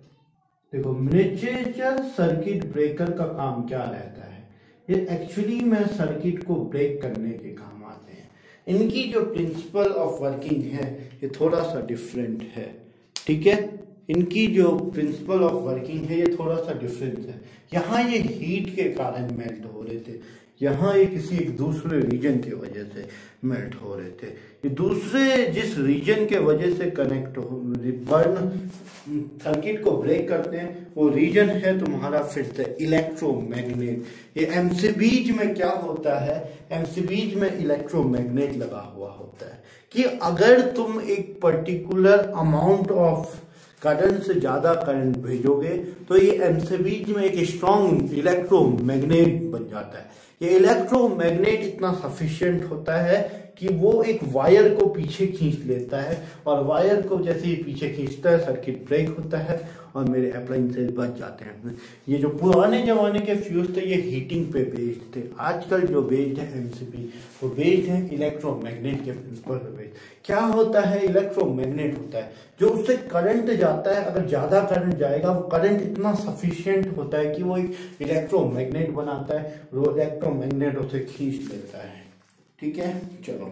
देखो मिनिएचर सर्किट ब्रेकर का काम क्या रहता है, ये एक्चुअली में सर्किट को ब्रेक करने के काम आते हैं। इनकी जो प्रिंसिपल ऑफ वर्किंग है ये थोड़ा सा डिफरेंट है, ठीक है। इनकी जो प्रिंसिपल ऑफ वर्किंग है ये थोड़ा सा डिफरेंट है। यहाँ ये हीट के कारण मेल्ट हो रहे थे, यहाँ ये किसी एक दूसरे रीजन की वजह से मेल्ट हो रहे थे। ये दूसरे जिस रीजन के वजह से कनेक्ट हो बर्न सर्किट को ब्रेक करते हैं वो रीजन है तुम्हारा फिर से इलेक्ट्रोमैग्नेट। ये एमसीबीज में क्या होता है, एमसीबीज में इलेक्ट्रोमैग्नेट लगा हुआ होता है कि अगर तुम एक पर्टिकुलर अमाउंट ऑफ करंट से ज्यादा करंट भेजोगे तो ये एमसीबीज में एक स्ट्रॉन्ग इलेक्ट्रोमैग्नेट बन जाता है। ये इलेक्ट्रोमैग्नेट इतना सफिशिएंट होता है कि वो एक वायर को पीछे खींच लेता है और वायर को जैसे ही पीछे खींचता है सर्किट ब्रेक होता है और मेरे अप्लायंसेस बच जाते हैं। ये जो पुराने जमाने के फ्यूज थे ये हीटिंग पे बेस्ड थे, आजकल जो बेस्ड है एमसीबी वो बेस्ड है इलेक्ट्रोमैग्नेट के प्रिंसिपल पे बेस्ड। क्या होता है, इलेक्ट्रोमैग्नेट होता है जो उससे करंट जाता है, अगर ज्यादा करंट जाएगा वो करंट इतना सफिशिएंट होता है कि वो एक इलेक्ट्रोमैग्नेट बनाता है, वो इलेक्ट्रोमैग्नेट उसे खींच लेता है, ठीक है। चलो,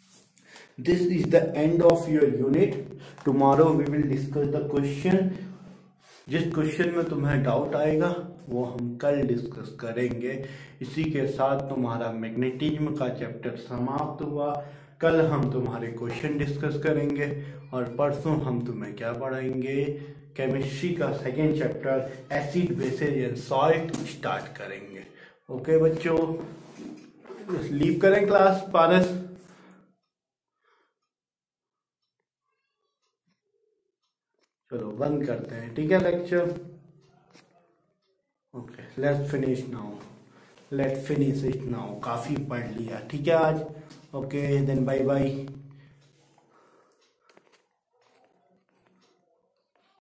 this is the end of your unit. Tomorrow we will discuss the question. जिस क्वेश्चन में तुम्हें डाउट आएगा वो हम कल डिस्कस करेंगे। इसी के साथ तुम्हारा मैग्नेटिज्म का चैप्टर समाप्त हुआ। कल हम तुम्हारे क्वेश्चन डिस्कस करेंगे और परसों हम तुम्हें क्या पढ़ाएंगे, केमिस्ट्री का second chapter acid bases and salt start करेंगे। ओके बच्चों, लीव करें क्लास पारस। चलो बंद करते हैं, ठीक है lecture. Okay, let's finish now, let finish it now. काफी पढ़ लिया, ठीक है आज। Okay then bye bye.